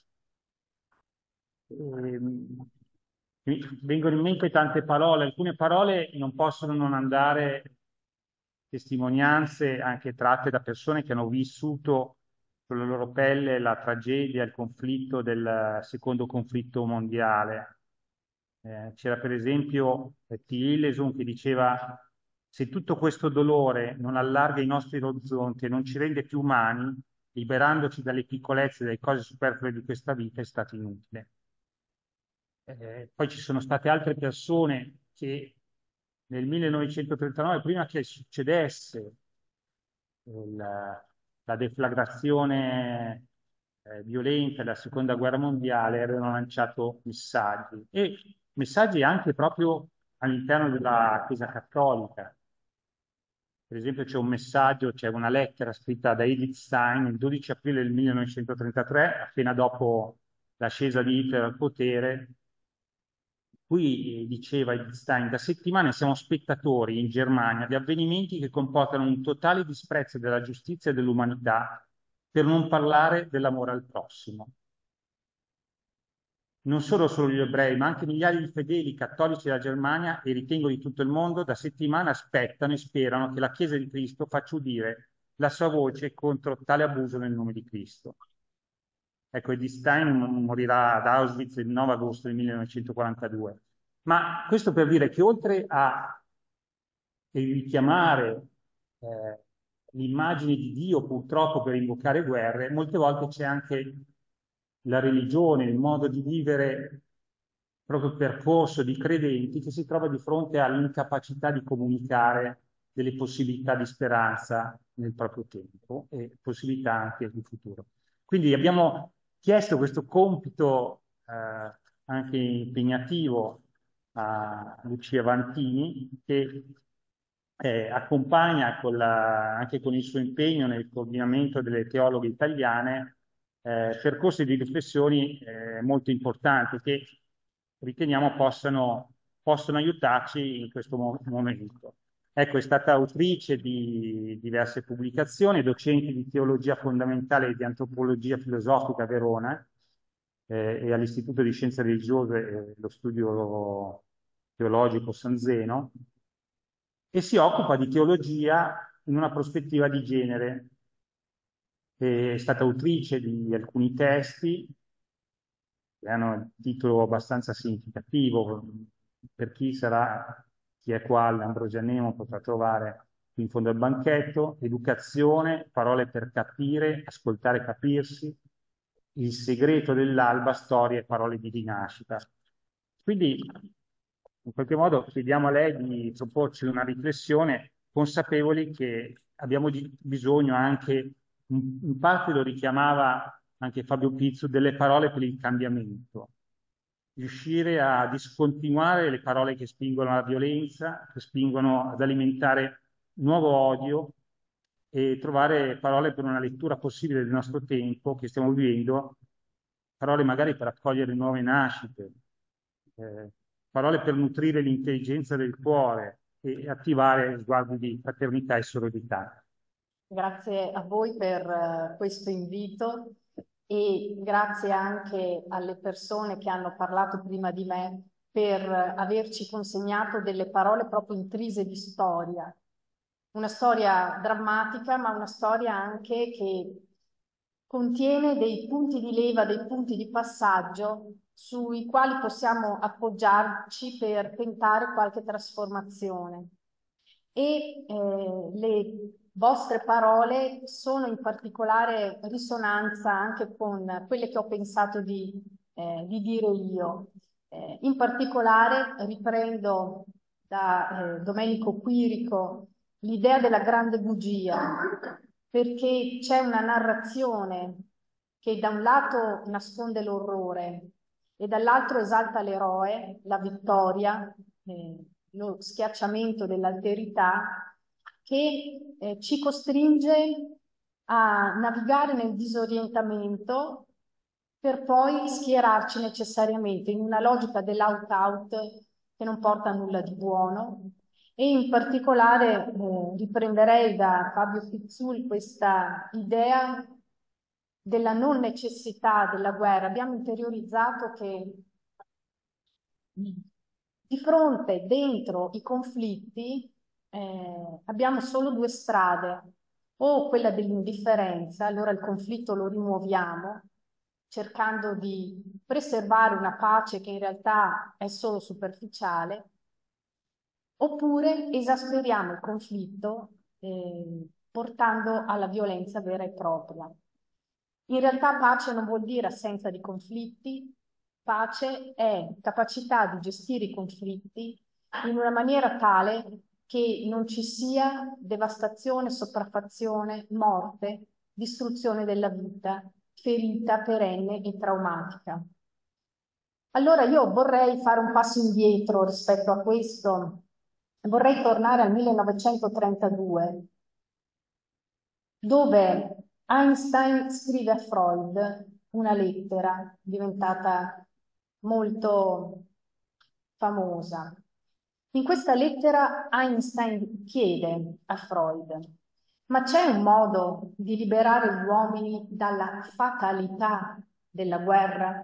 Ehm, mi vengono in mente tante parole, alcune parole non possono non andare testimonianze anche tratte da persone che hanno vissuto sulla loro pelle la tragedia, il conflitto del secondo conflitto mondiale. Eh, c'era per esempio eh, T. Hillesum che diceva: se tutto questo dolore non allarga i nostri orizzonti e non ci rende più umani, liberandoci dalle piccolezze e dalle cose superflue di questa vita, è stato inutile. Eh, poi ci sono state altre persone che nel millenovecentotrentanove, prima che succedesse il- la deflagrazione eh, violenta della seconda guerra mondiale, avevano lanciato messaggi e messaggi anche proprio all'interno della Chiesa Cattolica. Per esempio c'è un messaggio, c'è una lettera scritta da Edith Stein il dodici aprile del millenovecentotrentatré, appena dopo l'ascesa di Hitler al potere. Qui eh, diceva Edith Stein: da settimane siamo spettatori in Germania di avvenimenti che comportano un totale disprezzo della giustizia e dell'umanità, per non parlare dell'amore al prossimo. Non solo solo gli ebrei, ma anche migliaia di fedeli cattolici della Germania e ritengo di tutto il mondo da settimane aspettano e sperano che la Chiesa di Cristo faccia udire la sua voce contro tale abuso nel nome di Cristo. Ecco, Edith Stein morirà ad Auschwitz il nove agosto del millenovecentoquarantadue. Ma questo per dire che oltre a richiamare eh, l'immagine di Dio purtroppo per invocare guerre, molte volte c'è anche la religione, il modo di vivere, proprio il percorso di credenti che si trova di fronte all'incapacità di comunicare delle possibilità di speranza nel proprio tempo e possibilità anche di futuro. Quindi abbiamo chiesto questo compito eh, anche impegnativo a Lucia Vantini, che eh, accompagna con la, anche con il suo impegno nel coordinamento delle teologhe italiane eh, percorsi di riflessioni eh, molto importanti che riteniamo possano, possano aiutarci in questo mo- momento. Ecco, è stata autrice di diverse pubblicazioni, docente di teologia fondamentale e di antropologia filosofica a Verona eh, e all'Istituto di Scienze Religiose e lo Studio Teologico San Zeno, e si occupa di teologia in una prospettiva di genere. È stata autrice di alcuni testi che hanno un titolo abbastanza significativo. Per chi sarà, chi è qua all'Ambrosianemo potrà trovare in fondo al banchetto: Educazione, parole per capire, ascoltare e capirsi, Il segreto dell'alba, storie e parole di rinascita. Quindi, in qualche modo, chiediamo a lei di proporci una riflessione, consapevoli che abbiamo di- bisogno anche, in in parte lo richiamava anche Fabio Pizzo, delle parole per il cambiamento. Riuscire a discontinuare le parole che spingono alla violenza, che spingono ad alimentare nuovo odio, e trovare parole per una lettura possibile del nostro tempo che stiamo vivendo, parole magari per accogliere nuove nascite, eh, parole per nutrire l'intelligenza del cuore e attivare sguardi di fraternità e sororità. Grazie a voi per eh, questo invito e grazie anche alle persone che hanno parlato prima di me per eh, averci consegnato delle parole proprio intrise di storia. una storia drammatica, ma una storia anche che contiene dei punti di leva, dei punti di passaggio sui quali possiamo appoggiarci per tentare qualche trasformazione. E eh, le vostre parole sono in particolare risonanza anche con quelle che ho pensato di, eh, di dire io. Eh, in particolare riprendo da eh, Domenico Quirico l'idea della grande bugia, perché c'è una narrazione che da un lato nasconde l'orrore e dall'altro esalta l'eroe, la vittoria, eh, lo schiacciamento dell'alterità, che eh, ci costringe a navigare nel disorientamento per poi schierarci necessariamente in una logica dell'out-out che non porta a nulla di buono. E in particolare eh, riprenderei da Fabio Pizzul questa idea della non necessità della guerra. Abbiamo interiorizzato che di fronte, dentro i conflitti, eh, abbiamo solo due strade, o quella dell'indifferenza, allora il conflitto lo rimuoviamo, cercando di preservare una pace che in realtà è solo superficiale, oppure esasperiamo il conflitto eh, portando alla violenza vera e propria. In realtà pace non vuol dire assenza di conflitti, pace è capacità di gestire i conflitti in una maniera tale che non ci sia devastazione, sopraffazione, morte, distruzione della vita, ferita perenne e traumatica. Allora io vorrei fare un passo indietro rispetto a questo, vorrei tornare al millenovecentotrentadue, dove Einstein scrive a Freud una lettera diventata molto famosa. In questa lettera Einstein chiede a Freud: ma c'è un modo di liberare gli uomini dalla fatalità della guerra?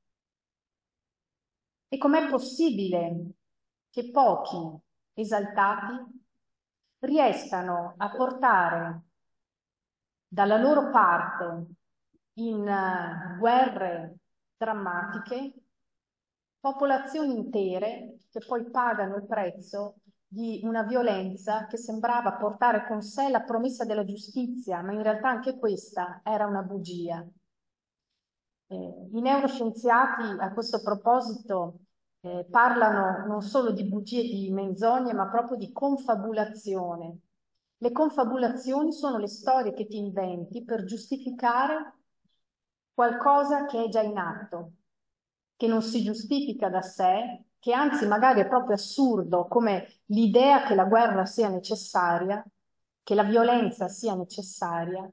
E com'è possibile che pochi esaltati riescano a portare dalla loro parte in uh, guerre drammatiche popolazioni intere che poi pagano il prezzo di una violenza che sembrava portare con sé la promessa della giustizia, ma in realtà anche questa era una bugia. Eh, I neuroscienziati a questo proposito eh, parlano non solo di bugie e di menzogne, ma proprio di confabulazione. Le confabulazioni sono le storie che ti inventi per giustificare qualcosa che è già in atto, che non si giustifica da sé, che anzi magari è proprio assurdo, come l'idea che la guerra sia necessaria, che la violenza sia necessaria,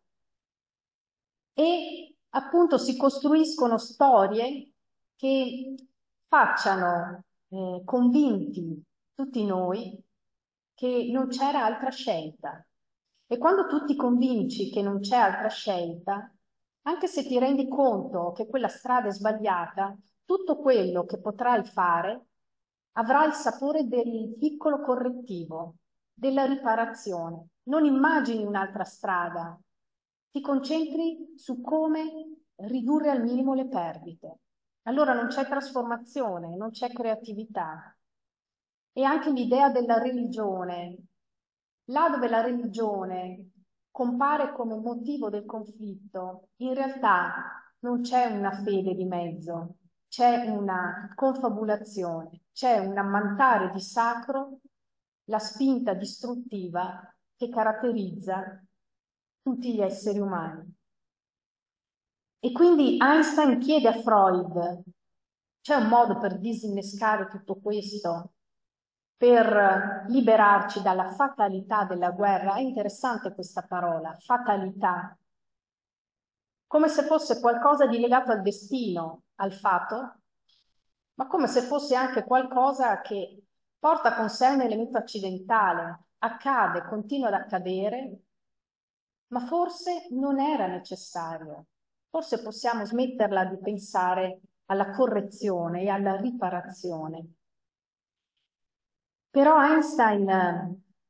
e appunto si costruiscono storie che facciano eh, convinti tutti noi che non c'era altra scelta. E quando tu ti convinci che non c'è altra scelta, anche se ti rendi conto che quella strada è sbagliata, tutto quello che potrai fare avrà il sapore del piccolo correttivo, della riparazione. Non immagini un'altra strada, ti concentri su come ridurre al minimo le perdite. Allora non c'è trasformazione, non c'è creatività. E anche l'idea della religione, là dove la religione compare come motivo del conflitto, in realtà non c'è una fede di mezzo, c'è una confabulazione, c'è un ammantare di sacro la spinta distruttiva che caratterizza tutti gli esseri umani. E quindi Einstein chiede a Freud: c'è un modo per disinnescare tutto questo, per liberarci dalla fatalità della guerra? È interessante questa parola, fatalità, come se fosse qualcosa di legato al destino, al fato, ma come se fosse anche qualcosa che porta con sé un elemento accidentale, accade, continua ad accadere, ma forse non era necessario. Forse possiamo smetterla di pensare alla correzione e alla riparazione. Però Einstein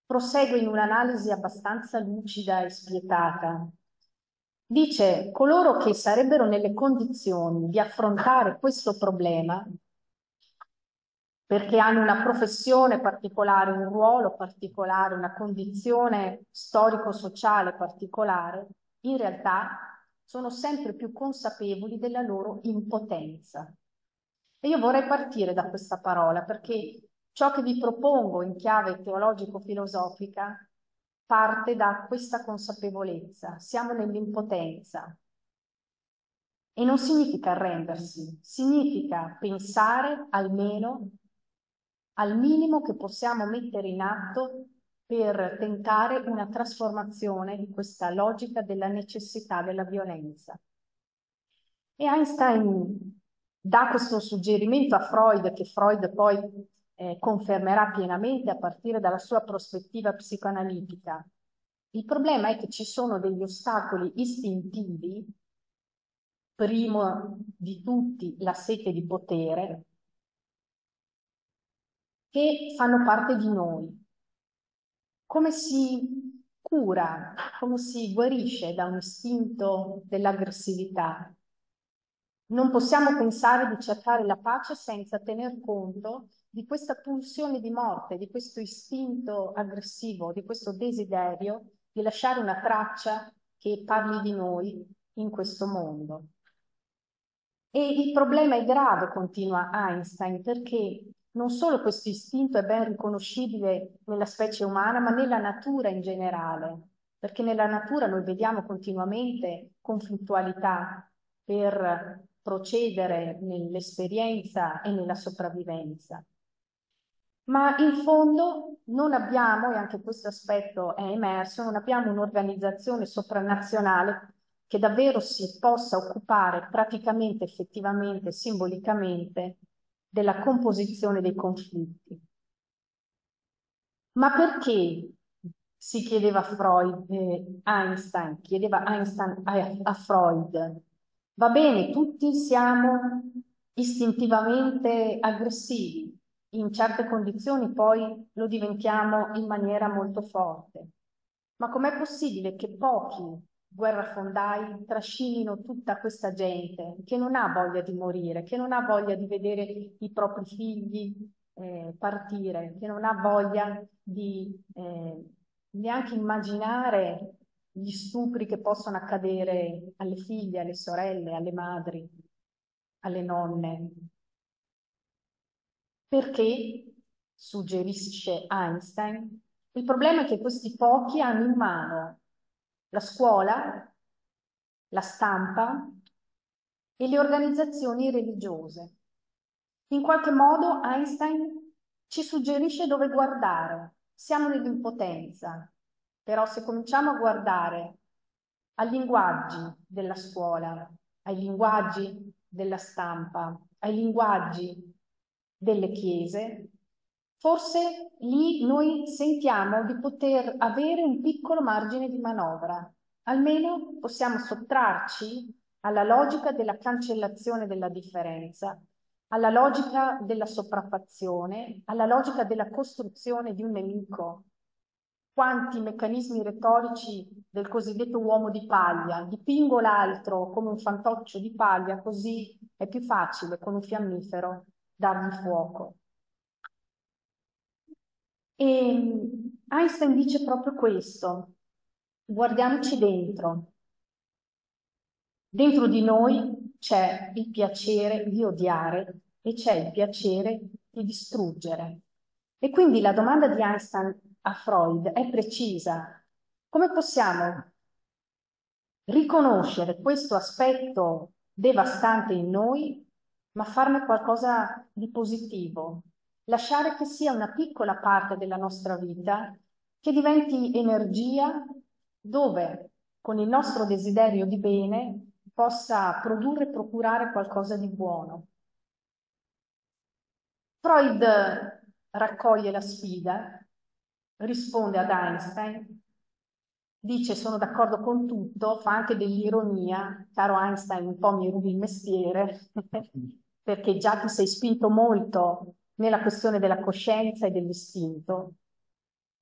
prosegue in un'analisi abbastanza lucida e spietata. Dice: coloro che sarebbero nelle condizioni di affrontare questo problema, perché hanno una professione particolare, un ruolo particolare, una condizione storico-sociale particolare, in realtà sono sempre più consapevoli della loro impotenza. E io vorrei partire da questa parola, perché ciò che vi propongo in chiave teologico-filosofica parte da questa consapevolezza. Siamo nell'impotenza. E non significa arrendersi, significa pensare almeno al minimo che possiamo mettere in atto per tentare una trasformazione di questa logica della necessità della violenza. E Einstein dà questo suggerimento a Freud, che Freud poi eh, confermerà pienamente a partire dalla sua prospettiva psicoanalitica. Il problema è che ci sono degli ostacoli istintivi, primo di tutti la sete di potere, che fanno parte di noi. Come si cura, come si guarisce da un istinto dell'aggressività? Non possiamo pensare di cercare la pace senza tener conto di questa pulsione di morte, di questo istinto aggressivo, di questo desiderio di lasciare una traccia che parli di noi in questo mondo. E il problema è grave, continua Einstein, perché non solo questo istinto è ben riconoscibile nella specie umana, ma nella natura in generale, perché nella natura noi vediamo continuamente conflittualità per procedere nell'esperienza e nella sopravvivenza. Ma in fondo non abbiamo, e anche questo aspetto è emerso, non abbiamo un'organizzazione sopranazionale che davvero si possa occupare praticamente, effettivamente, simbolicamente della composizione dei conflitti. Ma perché, si chiedeva Freud, eh, Einstein, chiedeva Einstein a, a Freud, va bene, tutti siamo istintivamente aggressivi, in certe condizioni poi lo diventiamo in maniera molto forte. Ma com'è possibile che pochi guerrafondai trascinino tutta questa gente che non ha voglia di morire, che non ha voglia di vedere i propri figli eh, partire, che non ha voglia di eh, neanche immaginare gli stupri che possono accadere alle figlie, alle sorelle, alle madri, alle nonne? Perché, suggerisce Einstein, il problema è che questi pochi hanno in mano la scuola, la stampa e le organizzazioni religiose. In qualche modo Einstein ci suggerisce dove guardare. Siamo nell'impotenza, però se cominciamo a guardare ai linguaggi della scuola, ai linguaggi della stampa, ai linguaggi delle chiese, forse lì noi sentiamo di poter avere un piccolo margine di manovra. Almeno possiamo sottrarci alla logica della cancellazione della differenza, alla logica della sopraffazione, alla logica della costruzione di un nemico. Quanti meccanismi retorici del cosiddetto uomo di paglia, dipingo l'altro come un fantoccio di paglia, così è più facile con un fiammifero dargli fuoco. E Einstein dice proprio questo: guardiamoci dentro. Dentro di noi c'è il piacere di odiare e c'è il piacere di distruggere. E quindi la domanda di Einstein a Freud è precisa. Come possiamo riconoscere questo aspetto devastante in noi, ma farne qualcosa di positivo? Lasciare che sia una piccola parte della nostra vita che diventi energia dove, con il nostro desiderio di bene, possa produrre e procurare qualcosa di buono. Freud raccoglie la sfida, risponde ad Einstein, dice sono d'accordo con tutto, fa anche dell'ironia, caro Einstein, un po' mi rubi il mestiere, perché già ti sei spinto molto nella questione della coscienza e dell'istinto.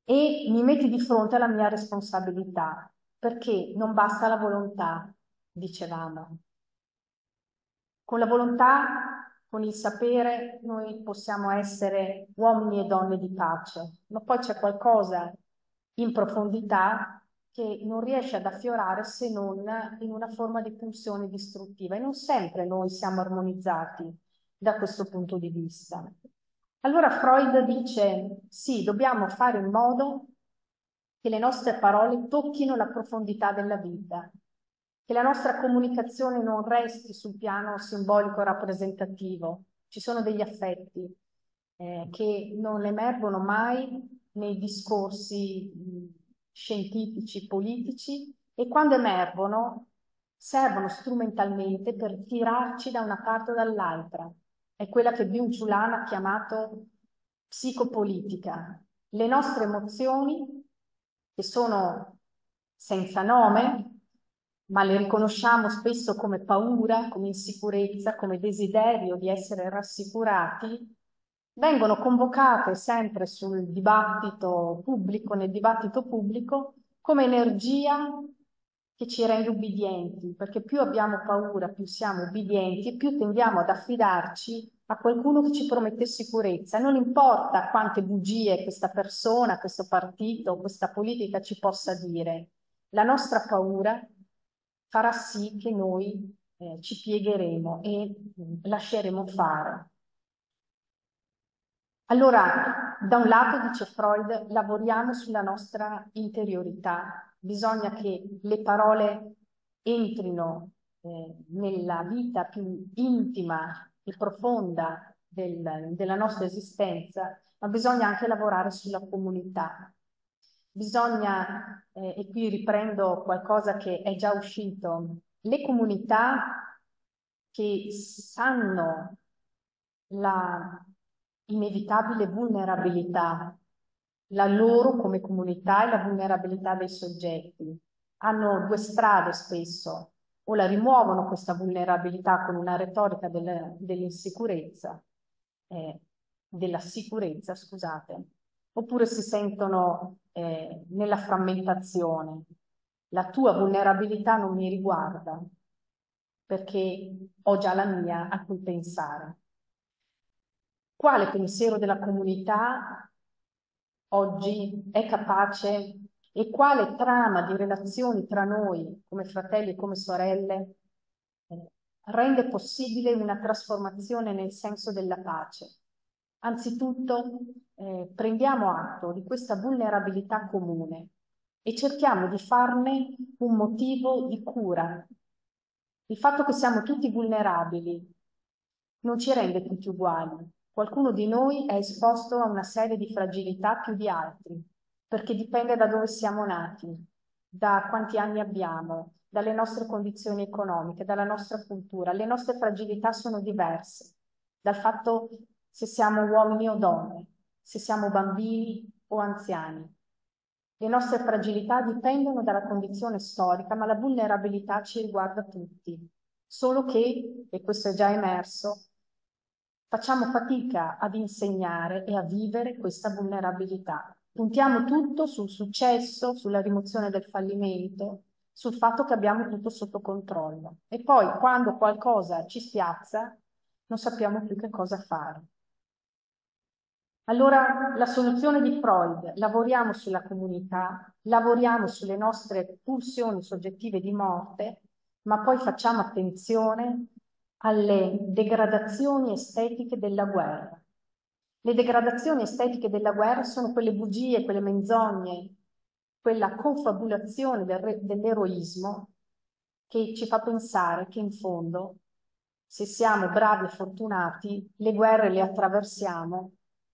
e mi metti di fronte alla mia responsabilità, perché non basta la volontà, dicevamo. Con la volontà, con il sapere, noi possiamo essere uomini e donne di pace, ma poi c'è qualcosa in profondità che non riesce ad affiorare se non in una forma di pulsione distruttiva, e non sempre noi siamo armonizzati da questo punto di vista. Allora Freud dice, sì, dobbiamo fare in modo che le nostre parole tocchino la profondità della vita, che la nostra comunicazione non resti sul piano simbolico rappresentativo. Ci sono degli affetti eh, che non emergono mai nei discorsi mh, scientifici, politici, e quando emergono servono strumentalmente per tirarci da una parte o dall'altra. È quella che Byung-Chul Han ha chiamato psicopolitica. Le nostre emozioni, che sono senza nome, ma le riconosciamo spesso come paura, come insicurezza, come desiderio di essere rassicurati, vengono convocate sempre sul dibattito pubblico, nel dibattito pubblico, come energia che ci rende ubbidienti, perché più abbiamo paura, più siamo ubbidienti e più tendiamo ad affidarci a qualcuno che ci promette sicurezza. Non importa quante bugie questa persona, questo partito, questa politica ci possa dire, la nostra paura farà sì che noi eh, ci piegheremo e mh, lasceremo fare. Allora, da un lato, dice Freud, lavoriamo sulla nostra interiorità. Bisogna che le parole entrino eh, nella vita più intima e profonda del, della nostra esistenza, ma bisogna anche lavorare sulla comunità. Bisogna, eh, e qui riprendo qualcosa che è già uscito, le comunità che sanno la inevitabile vulnerabilità, la loro come comunità e la vulnerabilità dei soggetti. Hanno due strade spesso, o la rimuovono questa vulnerabilità con una retorica del, dell'insicurezza, eh, della sicurezza, scusate, oppure si sentono eh, nella frammentazione. La tua vulnerabilità non mi riguarda, perché ho già la mia a cui pensare. Quale pensiero della comunità oggi è capace, e quale trama di relazioni tra noi come fratelli e come sorelle eh, rende possibile una trasformazione nel senso della pace? Anzitutto eh, prendiamo atto di questa vulnerabilità comune e cerchiamo di farne un motivo di cura. Il fatto che siamo tutti vulnerabili non ci rende tutti uguali. Qualcuno di noi è esposto a una serie di fragilità più di altri, perché dipende da dove siamo nati, da quanti anni abbiamo, dalle nostre condizioni economiche, dalla nostra cultura. Le nostre fragilità sono diverse, dal fatto se siamo uomini o donne, se siamo bambini o anziani. Le nostre fragilità dipendono dalla condizione storica, ma la vulnerabilità ci riguarda tutti. Solo che, e questo è già emerso, facciamo fatica ad insegnare e a vivere questa vulnerabilità. Puntiamo tutto sul successo, sulla rimozione del fallimento, sul fatto che abbiamo tutto sotto controllo. E poi, quando qualcosa ci spiazza, non sappiamo più che cosa fare. Allora, la soluzione di Freud: lavoriamo sulla comunità, lavoriamo sulle nostre pulsioni soggettive di morte, ma poi facciamo attenzione alle degradazioni estetiche della guerra. Le degradazioni estetiche della guerra sono quelle bugie, quelle menzogne, quella confabulazione del, dell'eroismo che ci fa pensare che in fondo, se siamo bravi e fortunati, le guerre le attraversiamo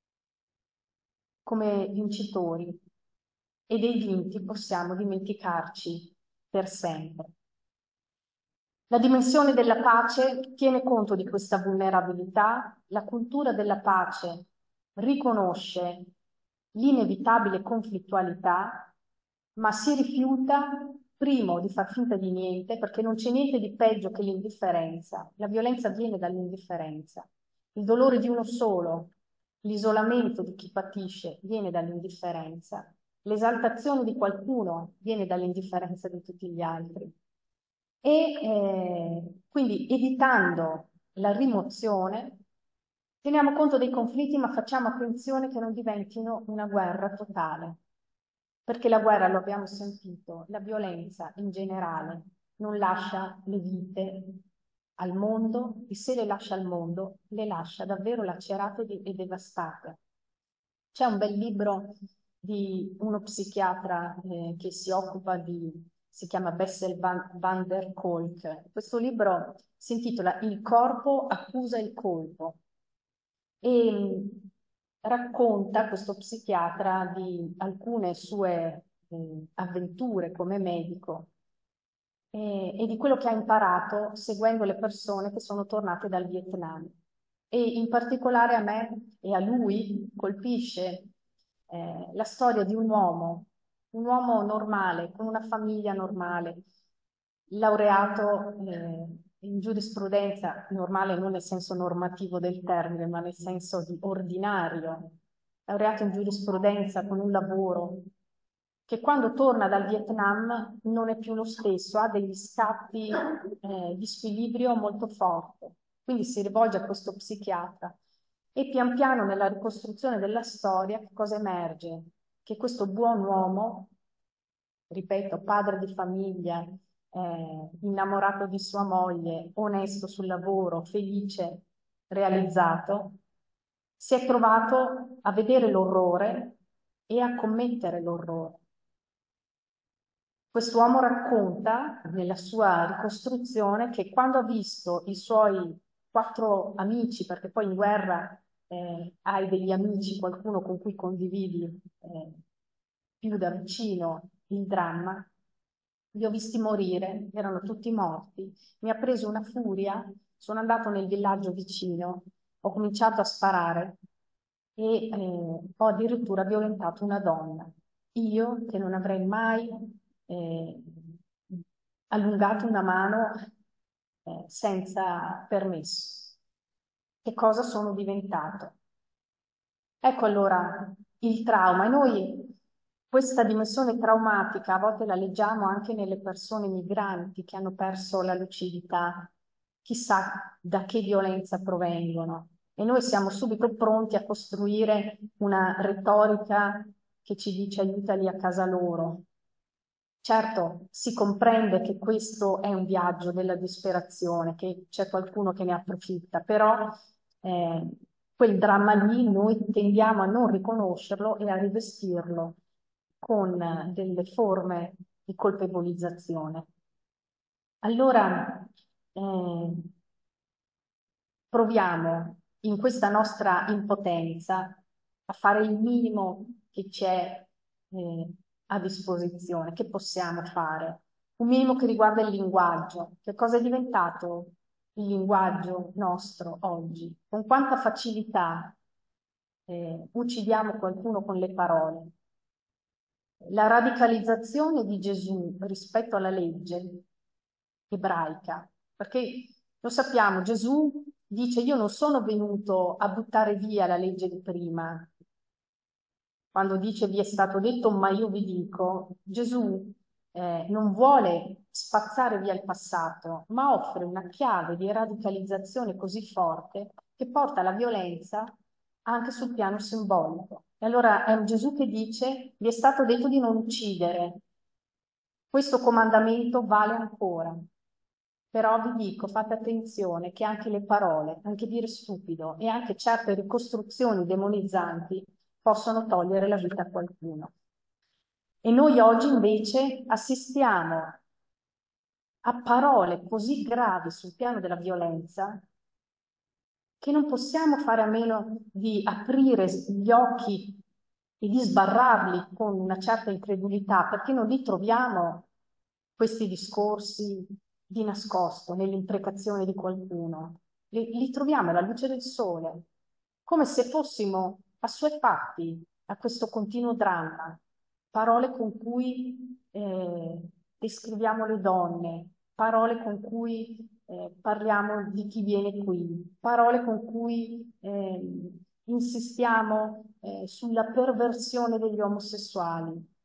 come vincitori e dei vinti possiamo dimenticarci per sempre. La dimensione della pace tiene conto di questa vulnerabilità. La cultura della pace riconosce l'inevitabile conflittualità, ma si rifiuta, primo, di far finta di niente, perché non c'è niente di peggio che l'indifferenza. La violenza viene dall'indifferenza. Il dolore di uno solo, l'isolamento di chi patisce viene dall'indifferenza. L'esaltazione di qualcuno viene dall'indifferenza di tutti gli altri. E eh, quindi evitando la rimozione, teniamo conto dei conflitti, ma facciamo attenzione che non diventino una guerra totale. Perché la guerra, lo abbiamo sentito, la violenza in generale non lascia le vite al mondo, e se le lascia al mondo, le lascia davvero lacerate e devastate. C'è un bel libro di uno psichiatra eh, che si occupa di, si chiama Bessel van, van der Kolk. Questo libro si intitola Il corpo accusa il colpo e mh, racconta questo psichiatra di alcune sue eh, avventure come medico e, e di quello che ha imparato seguendo le persone che sono tornate dal Vietnam. E in particolare a me e a lui colpisce eh, la storia di un uomo, un uomo normale, con una famiglia normale, laureato eh, in giurisprudenza, normale non nel senso normativo del termine, ma nel senso di ordinario, laureato in giurisprudenza con un lavoro che quando torna dal Vietnam non è più lo stesso, ha degli scatti eh, di squilibrio molto forti. Quindi si rivolge a questo psichiatra e pian piano nella ricostruzione della storia che cosa emerge? Che questo buon uomo, ripeto, padre di famiglia, eh, innamorato di sua moglie, onesto sul lavoro, felice, realizzato, si è trovato a vedere l'orrore e a commettere l'orrore. Quest'uomo racconta nella sua ricostruzione che quando ha visto i suoi quattro amici, perché poi in guerra eh, hai degli amici, qualcuno con cui condividi eh, più da vicino il dramma, li ho visti morire, erano tutti morti, mi ha preso una furia, sono andato nel villaggio vicino, ho cominciato a sparare e eh, ho addirittura violentato una donna. Io che non avrei mai eh, allungato una mano eh, senza permesso. Che cosa sono diventato? Ecco allora il trauma. E noi questa dimensione traumatica a volte la leggiamo anche nelle persone migranti che hanno perso la lucidità, chissà da che violenza provengono. E noi siamo subito pronti a costruire una retorica che ci dice aiutali a casa loro. Certo, si comprende che questo è un viaggio della disperazione, che c'è qualcuno che ne approfitta, però eh, quel dramma lì noi tendiamo a non riconoscerlo e a rivestirlo con eh, delle forme di colpevolizzazione. Allora, eh, proviamo in questa nostra impotenza a fare il minimo che c'è eh, a disposizione, che possiamo fare. Un minimo che riguarda il linguaggio. Che cosa è diventato il linguaggio nostro oggi? Con quanta facilità eh, uccidiamo qualcuno con le parole? La radicalizzazione di Gesù rispetto alla legge ebraica, perché lo sappiamo, Gesù dice io non sono venuto a buttare via la legge di prima. Quando dice vi è stato detto ma io vi dico, Gesù eh, non vuole spazzare via il passato, ma offre una chiave di radicalizzazione così forte che porta alla violenza anche sul piano simbolico. E allora è un Gesù che dice vi è stato detto di non uccidere. Questo comandamento vale ancora. Però vi dico, fate attenzione che anche le parole, anche dire stupido e anche certe ricostruzioni demonizzanti possono togliere la vita a qualcuno. E noi oggi invece assistiamo a parole così gravi sul piano della violenza che non possiamo fare a meno di aprire gli occhi e di sbarrarli con una certa incredulità, perché non li troviamo questi discorsi di nascosto, nell'imprecazione di qualcuno. Li, li troviamo alla luce del sole, come se fossimo assuefatti a questo continuo dramma, parole con cui eh, descriviamo le donne, parole con cui eh, parliamo di chi viene qui, parole con cui eh, insistiamo eh, sulla perversione degli omosessuali,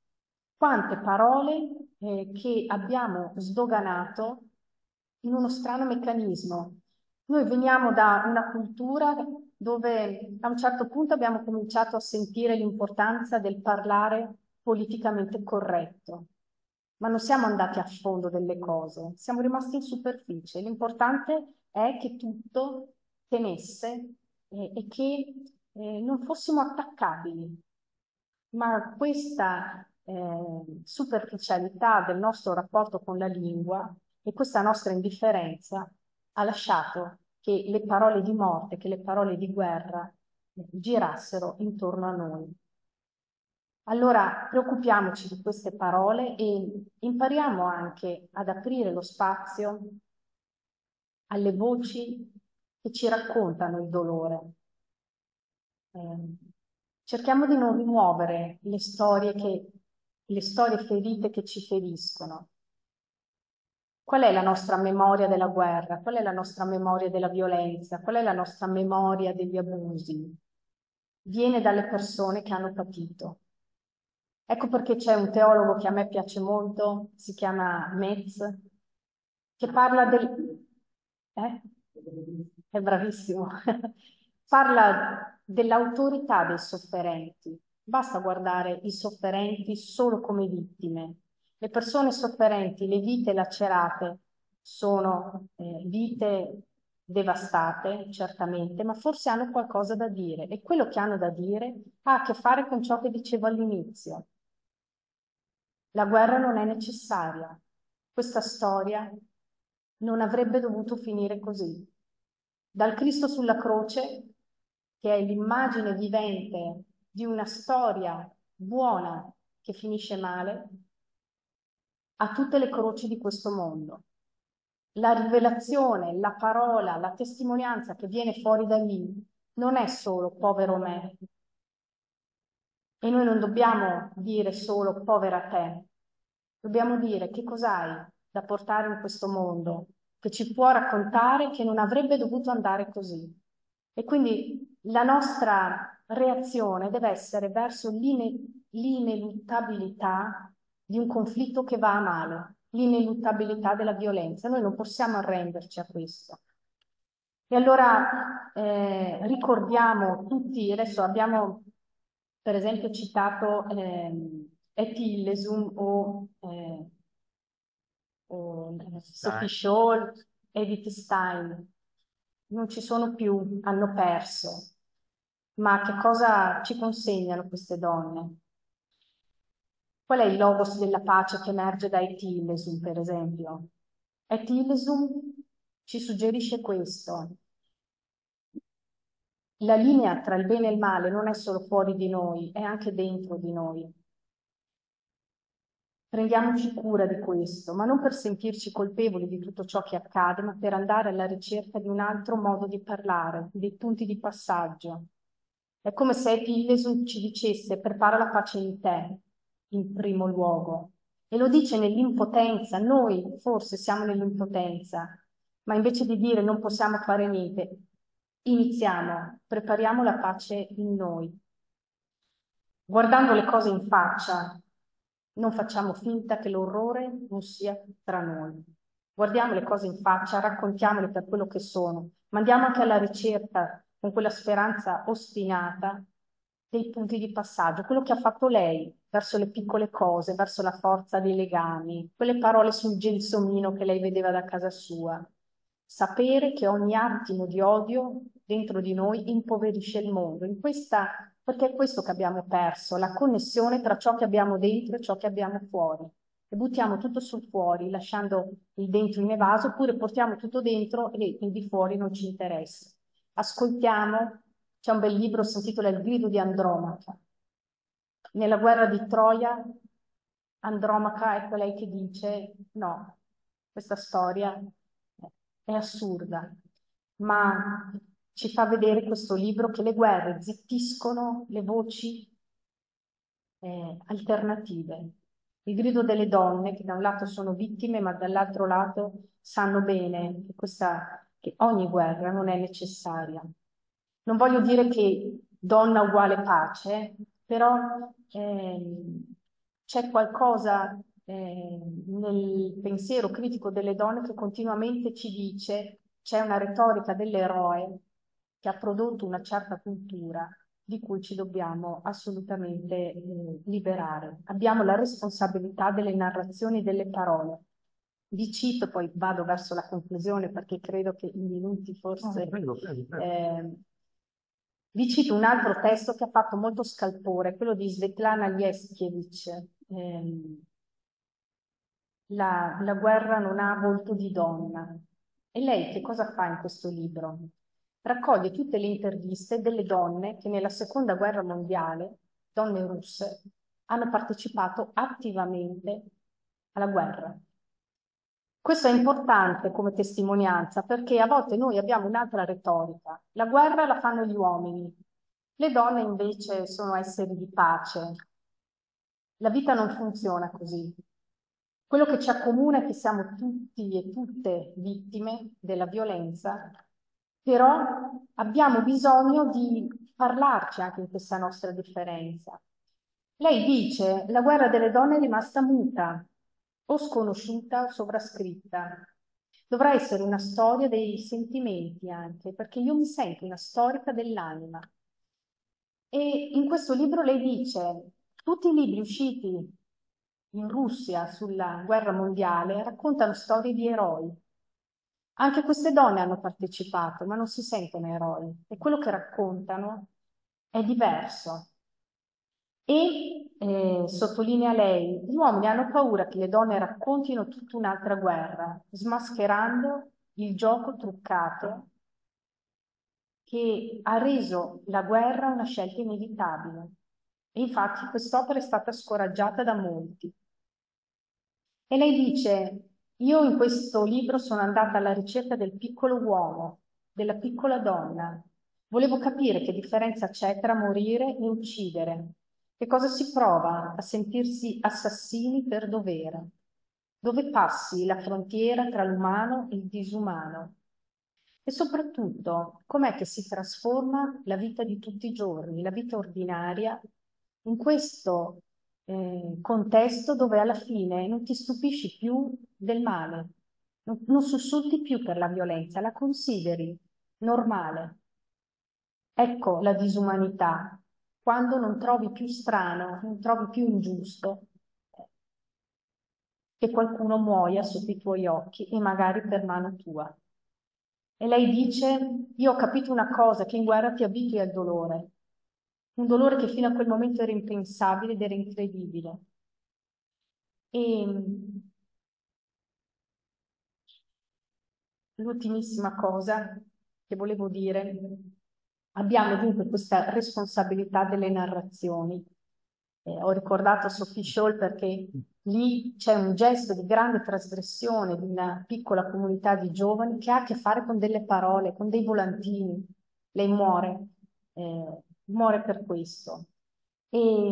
quante parole eh, che abbiamo sdoganato in uno strano meccanismo. Noi veniamo da una cultura dove a un certo punto abbiamo cominciato a sentire l'importanza del parlare politicamente corretto, ma non siamo andati a fondo delle cose, siamo rimasti in superficie. L'importante è che tutto tenesse eh, e che eh, non fossimo attaccabili. Ma questa eh, superficialità del nostro rapporto con la lingua e questa nostra indifferenza ha lasciato che le parole di morte, che le parole di guerra eh, girassero intorno a noi. Allora preoccupiamoci di queste parole e impariamo anche ad aprire lo spazio alle voci che ci raccontano il dolore. Eh, cerchiamo di non rimuovere le storie che, le storie ferite che ci feriscono. Qual è la nostra memoria della guerra? Qual è la nostra memoria della violenza? Qual è la nostra memoria degli abusi? Viene dalle persone che hanno patito. Ecco perché c'è un teologo che a me piace molto, si chiama Metz, che parla del... Eh? È bravissimo. Parla dell'autorità dei sofferenti. Basta guardare i sofferenti solo come vittime. Le persone sofferenti, le vite lacerate, sono eh, vite devastate, certamente, ma forse hanno qualcosa da dire. E quello che hanno da dire ha a che fare con ciò che dicevo all'inizio. La guerra non è necessaria. Questa storia non avrebbe dovuto finire così. Dal Cristo sulla croce, che è l'immagine vivente di una storia buona che finisce male, a tutte le croci di questo mondo. La rivelazione, la parola, la testimonianza che viene fuori da lì non è solo povero me. E noi non dobbiamo dire solo povera te. Dobbiamo dire che cos'hai da portare in questo mondo, che ci può raccontare che non avrebbe dovuto andare così. E quindi la nostra reazione deve essere verso l'ineluttabilità di un conflitto che va a male, l'ineluttabilità della violenza. Noi non possiamo arrenderci a questo. E allora eh, ricordiamo tutti, adesso abbiamo per esempio citato ehm, Etty Hillesum o, eh, o Sophie Scholl, Edith Stein. Non ci sono più, hanno perso. Ma che cosa ci consegnano queste donne? Qual è il logos della pace che emerge da Etty Hillesum, per esempio? Etty Hillesum ci suggerisce questo. La linea tra il bene e il male non è solo fuori di noi, è anche dentro di noi. Prendiamoci cura di questo, ma non per sentirci colpevoli di tutto ciò che accade, ma per andare alla ricerca di un altro modo di parlare, dei punti di passaggio. È come se Etty Hillesum ci dicesse: prepara la pace in te, in primo luogo. E lo dice nell'impotenza. Noi forse siamo nell'impotenza, ma invece di dire non possiamo fare niente, iniziamo, prepariamo la pace in noi. Guardando le cose in faccia, non facciamo finta che l'orrore non sia tra noi. Guardiamo le cose in faccia, raccontiamole per quello che sono, ma andiamo anche alla ricerca, con quella speranza ostinata, dei punti di passaggio, quello che ha fatto lei verso le piccole cose, verso la forza dei legami, quelle parole sul gelsomino che lei vedeva da casa sua. Sapere che ogni attimo di odio dentro di noi impoverisce il mondo. In questa, perché è questo che abbiamo perso, la connessione tra ciò che abbiamo dentro e ciò che abbiamo fuori. E buttiamo tutto sul fuori, lasciando il dentro inevaso, oppure portiamo tutto dentro e il di fuori non ci interessa. Ascoltiamo, c'è un bel libro, si intitola Il grido di Andromaca. Nella guerra di Troia, Andromaca è colei che dice: no, questa storia è assurda, ma ci fa vedere questo libro che le guerre zittiscono le voci eh, alternative. Il grido delle donne, che da un lato sono vittime, ma dall'altro lato sanno bene che, questa, che ogni guerra non è necessaria. Non voglio dire che donna uguale pace, però ehm, c'è qualcosa eh, nel pensiero critico delle donne che continuamente ci dice c'è una retorica dell'eroe che ha prodotto una certa cultura di cui ci dobbiamo assolutamente eh, liberare. Abbiamo la responsabilità delle narrazioni e delle parole. Vi cito, poi vado verso la conclusione perché credo che i minuti forse... No, prego, prego, prego. Eh, vi cito un altro testo che ha fatto molto scalpore, quello di Svetlana Alexievich. ehm, la, la guerra non ha volto di donna. E lei che cosa fa in questo libro? Raccoglie tutte le interviste delle donne che nella seconda guerra mondiale, donne russe, hanno partecipato attivamente alla guerra. Questo è importante come testimonianza perché a volte noi abbiamo un'altra retorica. La guerra la fanno gli uomini, le donne invece sono esseri di pace. La vita non funziona così. Quello che ci accomuna è che siamo tutti e tutte vittime della violenza, però abbiamo bisogno di parlarci anche in questa nostra differenza. Lei dice, la guerra delle donne è rimasta muta, o sconosciuta o sovrascritta. Dovrà essere una storia dei sentimenti anche, perché io mi sento una storica dell'anima. E in questo libro lei dice, tutti i libri usciti in Russia sulla guerra mondiale raccontano storie di eroi. Anche queste donne hanno partecipato, ma non si sentono eroi. E quello che raccontano è diverso. E, eh, sottolinea lei, gli uomini hanno paura che le donne raccontino tutta un'altra guerra, smascherando il gioco truccato che ha reso la guerra una scelta inevitabile. E infatti quest'opera è stata scoraggiata da molti. E lei dice, io in questo libro sono andata alla ricerca del piccolo uomo, della piccola donna. Volevo capire che differenza c'è tra morire e uccidere. Che cosa si prova a sentirsi assassini per dovere? Dove passi la frontiera tra l'umano e il disumano? E soprattutto, com'è che si trasforma la vita di tutti i giorni, la vita ordinaria, in questo eh, contesto dove alla fine non ti stupisci più del male, non, non sussulti più per la violenza, la consideri normale. Ecco la disumanità, quando non trovi più strano, non trovi più ingiusto che qualcuno muoia sotto i tuoi occhi e magari per mano tua. E lei dice, io ho capito una cosa, che in guerra ti abitui al dolore, un dolore che fino a quel momento era impensabile ed era incredibile. E l'ultimissima cosa che volevo dire, abbiamo dunque questa responsabilità delle narrazioni. Eh, ho ricordato Sophie Scholl perché lì c'è un gesto di grande trasgressione di una piccola comunità di giovani che ha a che fare con delle parole, con dei volantini. Lei muore, eh, muore per questo. E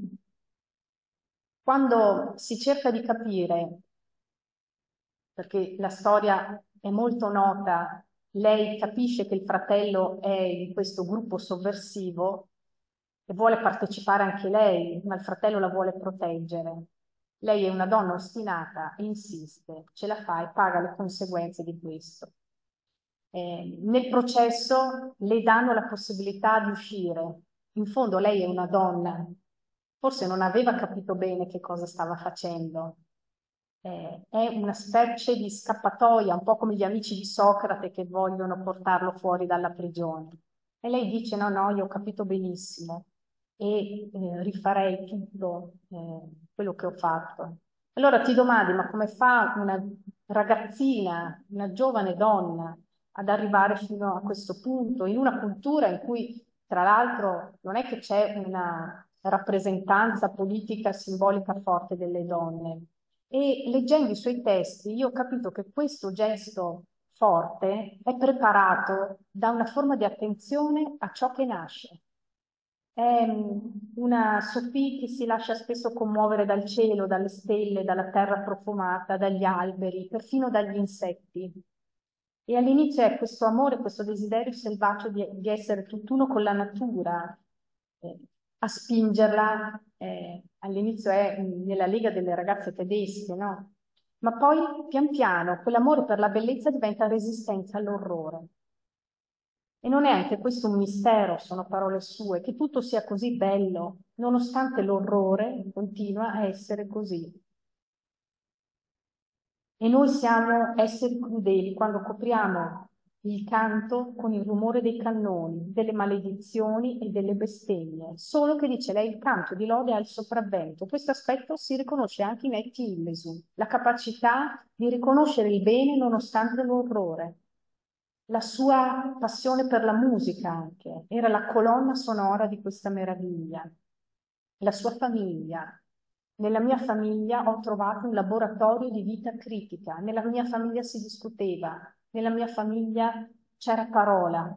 quando si cerca di capire, perché la storia è molto nota, lei capisce che il fratello è in questo gruppo sovversivo e vuole partecipare anche lei, ma il fratello la vuole proteggere. Lei è una donna ostinata e insiste, ce la fa e paga le conseguenze di questo. Eh, nel processo le danno la possibilità di uscire. In fondo lei è una donna, forse non aveva capito bene che cosa stava facendo. Eh, è una specie di scappatoia, un po' come gli amici di Socrate che vogliono portarlo fuori dalla prigione. E lei dice, no, no, io ho capito benissimo e eh, rifarei tutto eh, quello che ho fatto. Allora ti domandi, ma come fa una ragazzina, una giovane donna ad arrivare fino a questo punto, in una cultura in cui, tra l'altro, non è che c'è una rappresentanza politica simbolica forte delle donne. E leggendo i suoi testi, io ho capito che questo gesto forte è preparato da una forma di attenzione a ciò che nasce. È una Sophie che si lascia spesso commuovere dal cielo, dalle stelle, dalla terra profumata, dagli alberi, perfino dagli insetti. E all'inizio è questo amore, questo desiderio selvaggio di, di essere tutt'uno con la natura, eh, a spingerla eh, all'inizio è nella Lega delle ragazze tedesche, no? Ma poi pian piano quell'amore per la bellezza diventa resistenza all'orrore. E non è anche questo un mistero, sono parole sue, che tutto sia così bello, nonostante l'orrore continua a essere così. E noi siamo esseri crudeli quando copriamo il canto con il rumore dei cannoni, delle maledizioni e delle bestemmie. Solo che dice lei il canto di lode ha il sopravvento. Questo aspetto si riconosce anche in Etty Hillesum, la capacità di riconoscere il bene nonostante l'orrore. La sua passione per la musica anche, era la colonna sonora di questa meraviglia. La sua famiglia. Nella mia famiglia ho trovato un laboratorio di vita critica, nella mia famiglia si discuteva, nella mia famiglia c'era parola.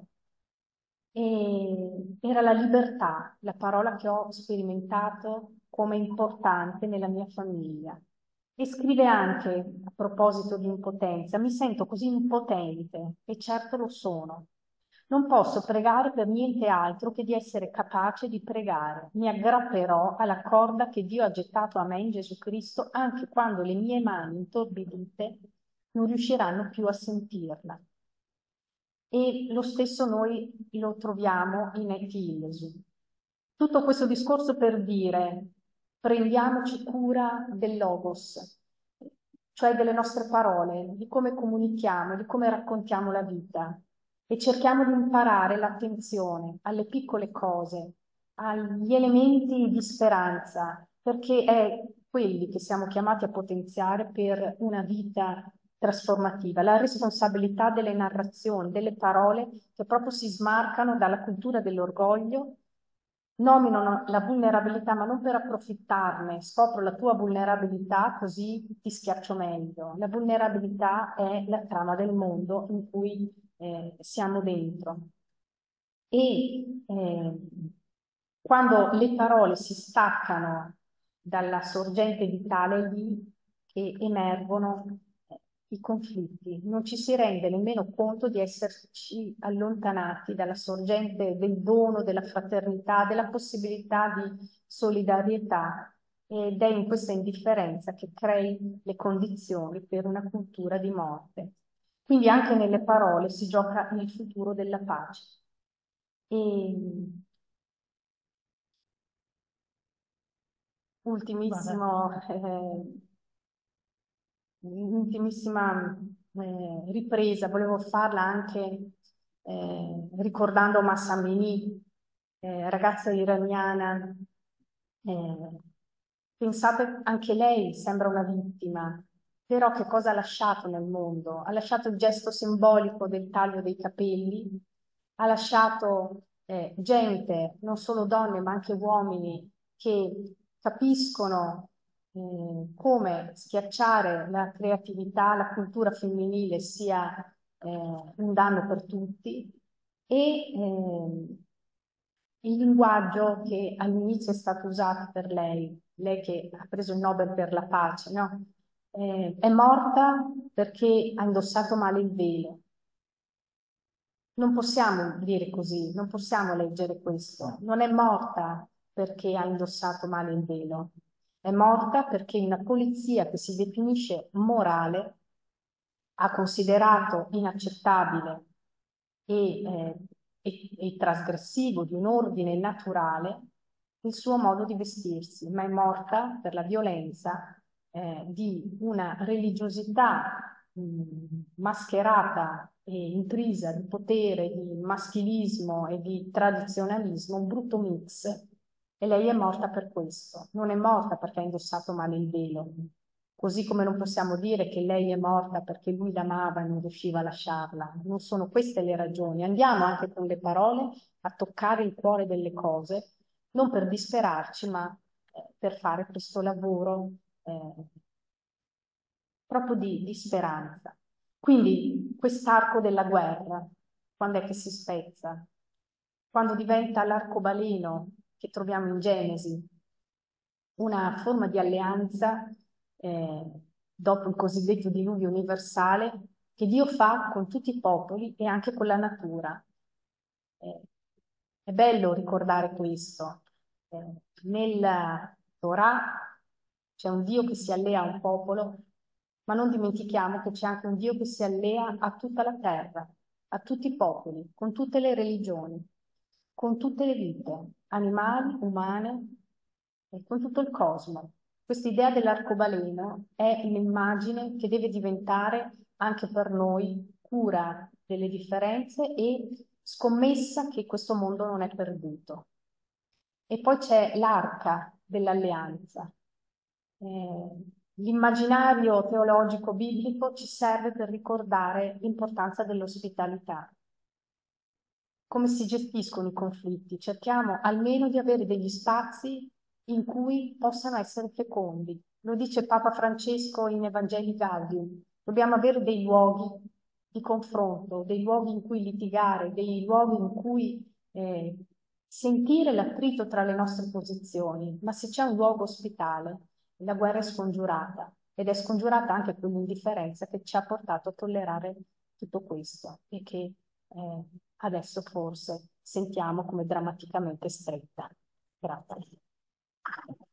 E era la libertà, la parola che ho sperimentato come importante nella mia famiglia. E scrive anche, a proposito di impotenza, mi sento così impotente, e certo lo sono. Non posso pregare per niente altro che di essere capace di pregare. Mi aggrapperò alla corda che Dio ha gettato a me in Gesù Cristo, anche quando le mie mani intorbidite non riusciranno più a sentirla. E lo stesso noi lo troviamo in Etty Hillesum. Tutto questo discorso per dire prendiamoci cura del logos, cioè delle nostre parole, di come comunichiamo, di come raccontiamo la vita e cerchiamo di imparare l'attenzione alle piccole cose, agli elementi di speranza, perché è quelli che siamo chiamati a potenziare per una vita trasformativa, la responsabilità delle narrazioni, delle parole che proprio si smarcano dalla cultura dell'orgoglio, nominano la vulnerabilità, ma non per approfittarne, scopro la tua vulnerabilità così ti schiaccio meglio. La vulnerabilità è la trama del mondo in cui eh, siamo dentro. E eh, quando le parole si staccano dalla sorgente vitale, è lì che emergono eh, i conflitti. Non ci si rende nemmeno conto di esserci allontanati dalla sorgente del dono, della fraternità, della possibilità di solidarietà, ed è in questa indifferenza che crei le condizioni per una cultura di morte. Quindi anche nelle parole si gioca il futuro della pace. E ultimissimo, eh, ultimissima eh, ripresa, volevo farla anche eh, ricordando Mahsa Amini, eh, ragazza iraniana. Eh, pensate, anche lei sembra una vittima, però che cosa ha lasciato nel mondo? Ha lasciato il gesto simbolico del taglio dei capelli, ha lasciato eh, gente, non solo donne ma anche uomini, che capiscono eh, come schiacciare la creatività, la cultura femminile sia eh, un danno per tutti e eh, il linguaggio che all'inizio è stato usato per lei, lei che ha preso il Nobel per la pace, no? Eh, è morta perché ha indossato male il velo. Non possiamo dire così, non possiamo leggere questo. Non è morta perché ha indossato male il velo, è morta perché una polizia che si definisce morale ha considerato inaccettabile e, eh, e, e trasgressivo di un ordine naturale il suo modo di vestirsi, ma è morta per la violenza eh, di una religiosità mh, mascherata e intrisa di potere, di maschilismo e di tradizionalismo, un brutto mix, e lei è morta per questo. Non è morta perché ha indossato male il velo, così come non possiamo dire che lei è morta perché lui l'amava e non riusciva a lasciarla. Non sono queste le ragioni. Andiamo anche con le parole a toccare il cuore delle cose, non per disperarci, ma eh, per fare questo lavoro eh, proprio di, di speranza. Quindi quest'arco della guerra, quando è che si spezza? Quando diventa l'arcobaleno che troviamo in Genesi, una forma di alleanza eh, dopo il cosiddetto diluvio universale che Dio fa con tutti i popoli e anche con la natura. Eh, è bello ricordare questo. Eh, nel, Torah, c'è un Dio che si allea a un popolo, ma non dimentichiamo che c'è anche un Dio che si allea a tutta la terra, a tutti i popoli, con tutte le religioni, con tutte le vite, animali, umane, e con tutto il cosmo. Questa idea dell'arcobaleno è un'immagine che deve diventare anche per noi cura delle differenze e scommessa che questo mondo non è perduto. E poi c'è l'arca dell'alleanza. Eh, l'immaginario teologico biblico ci serve per ricordare l'importanza dell'ospitalità. Come si gestiscono i conflitti? Cerchiamo almeno di avere degli spazi in cui possano essere fecondi. Lo dice Papa Francesco in Evangelii Gaudium. Dobbiamo avere dei luoghi di confronto, dei luoghi in cui litigare, dei luoghi in cui eh, sentire l'attrito tra le nostre posizioni. Ma se c'è un luogo ospitale, la guerra è scongiurata. Ed è scongiurata anche quell'indifferenza che ci ha portato a tollerare tutto questo e che eh, adesso forse sentiamo come drammaticamente stretta. Grazie.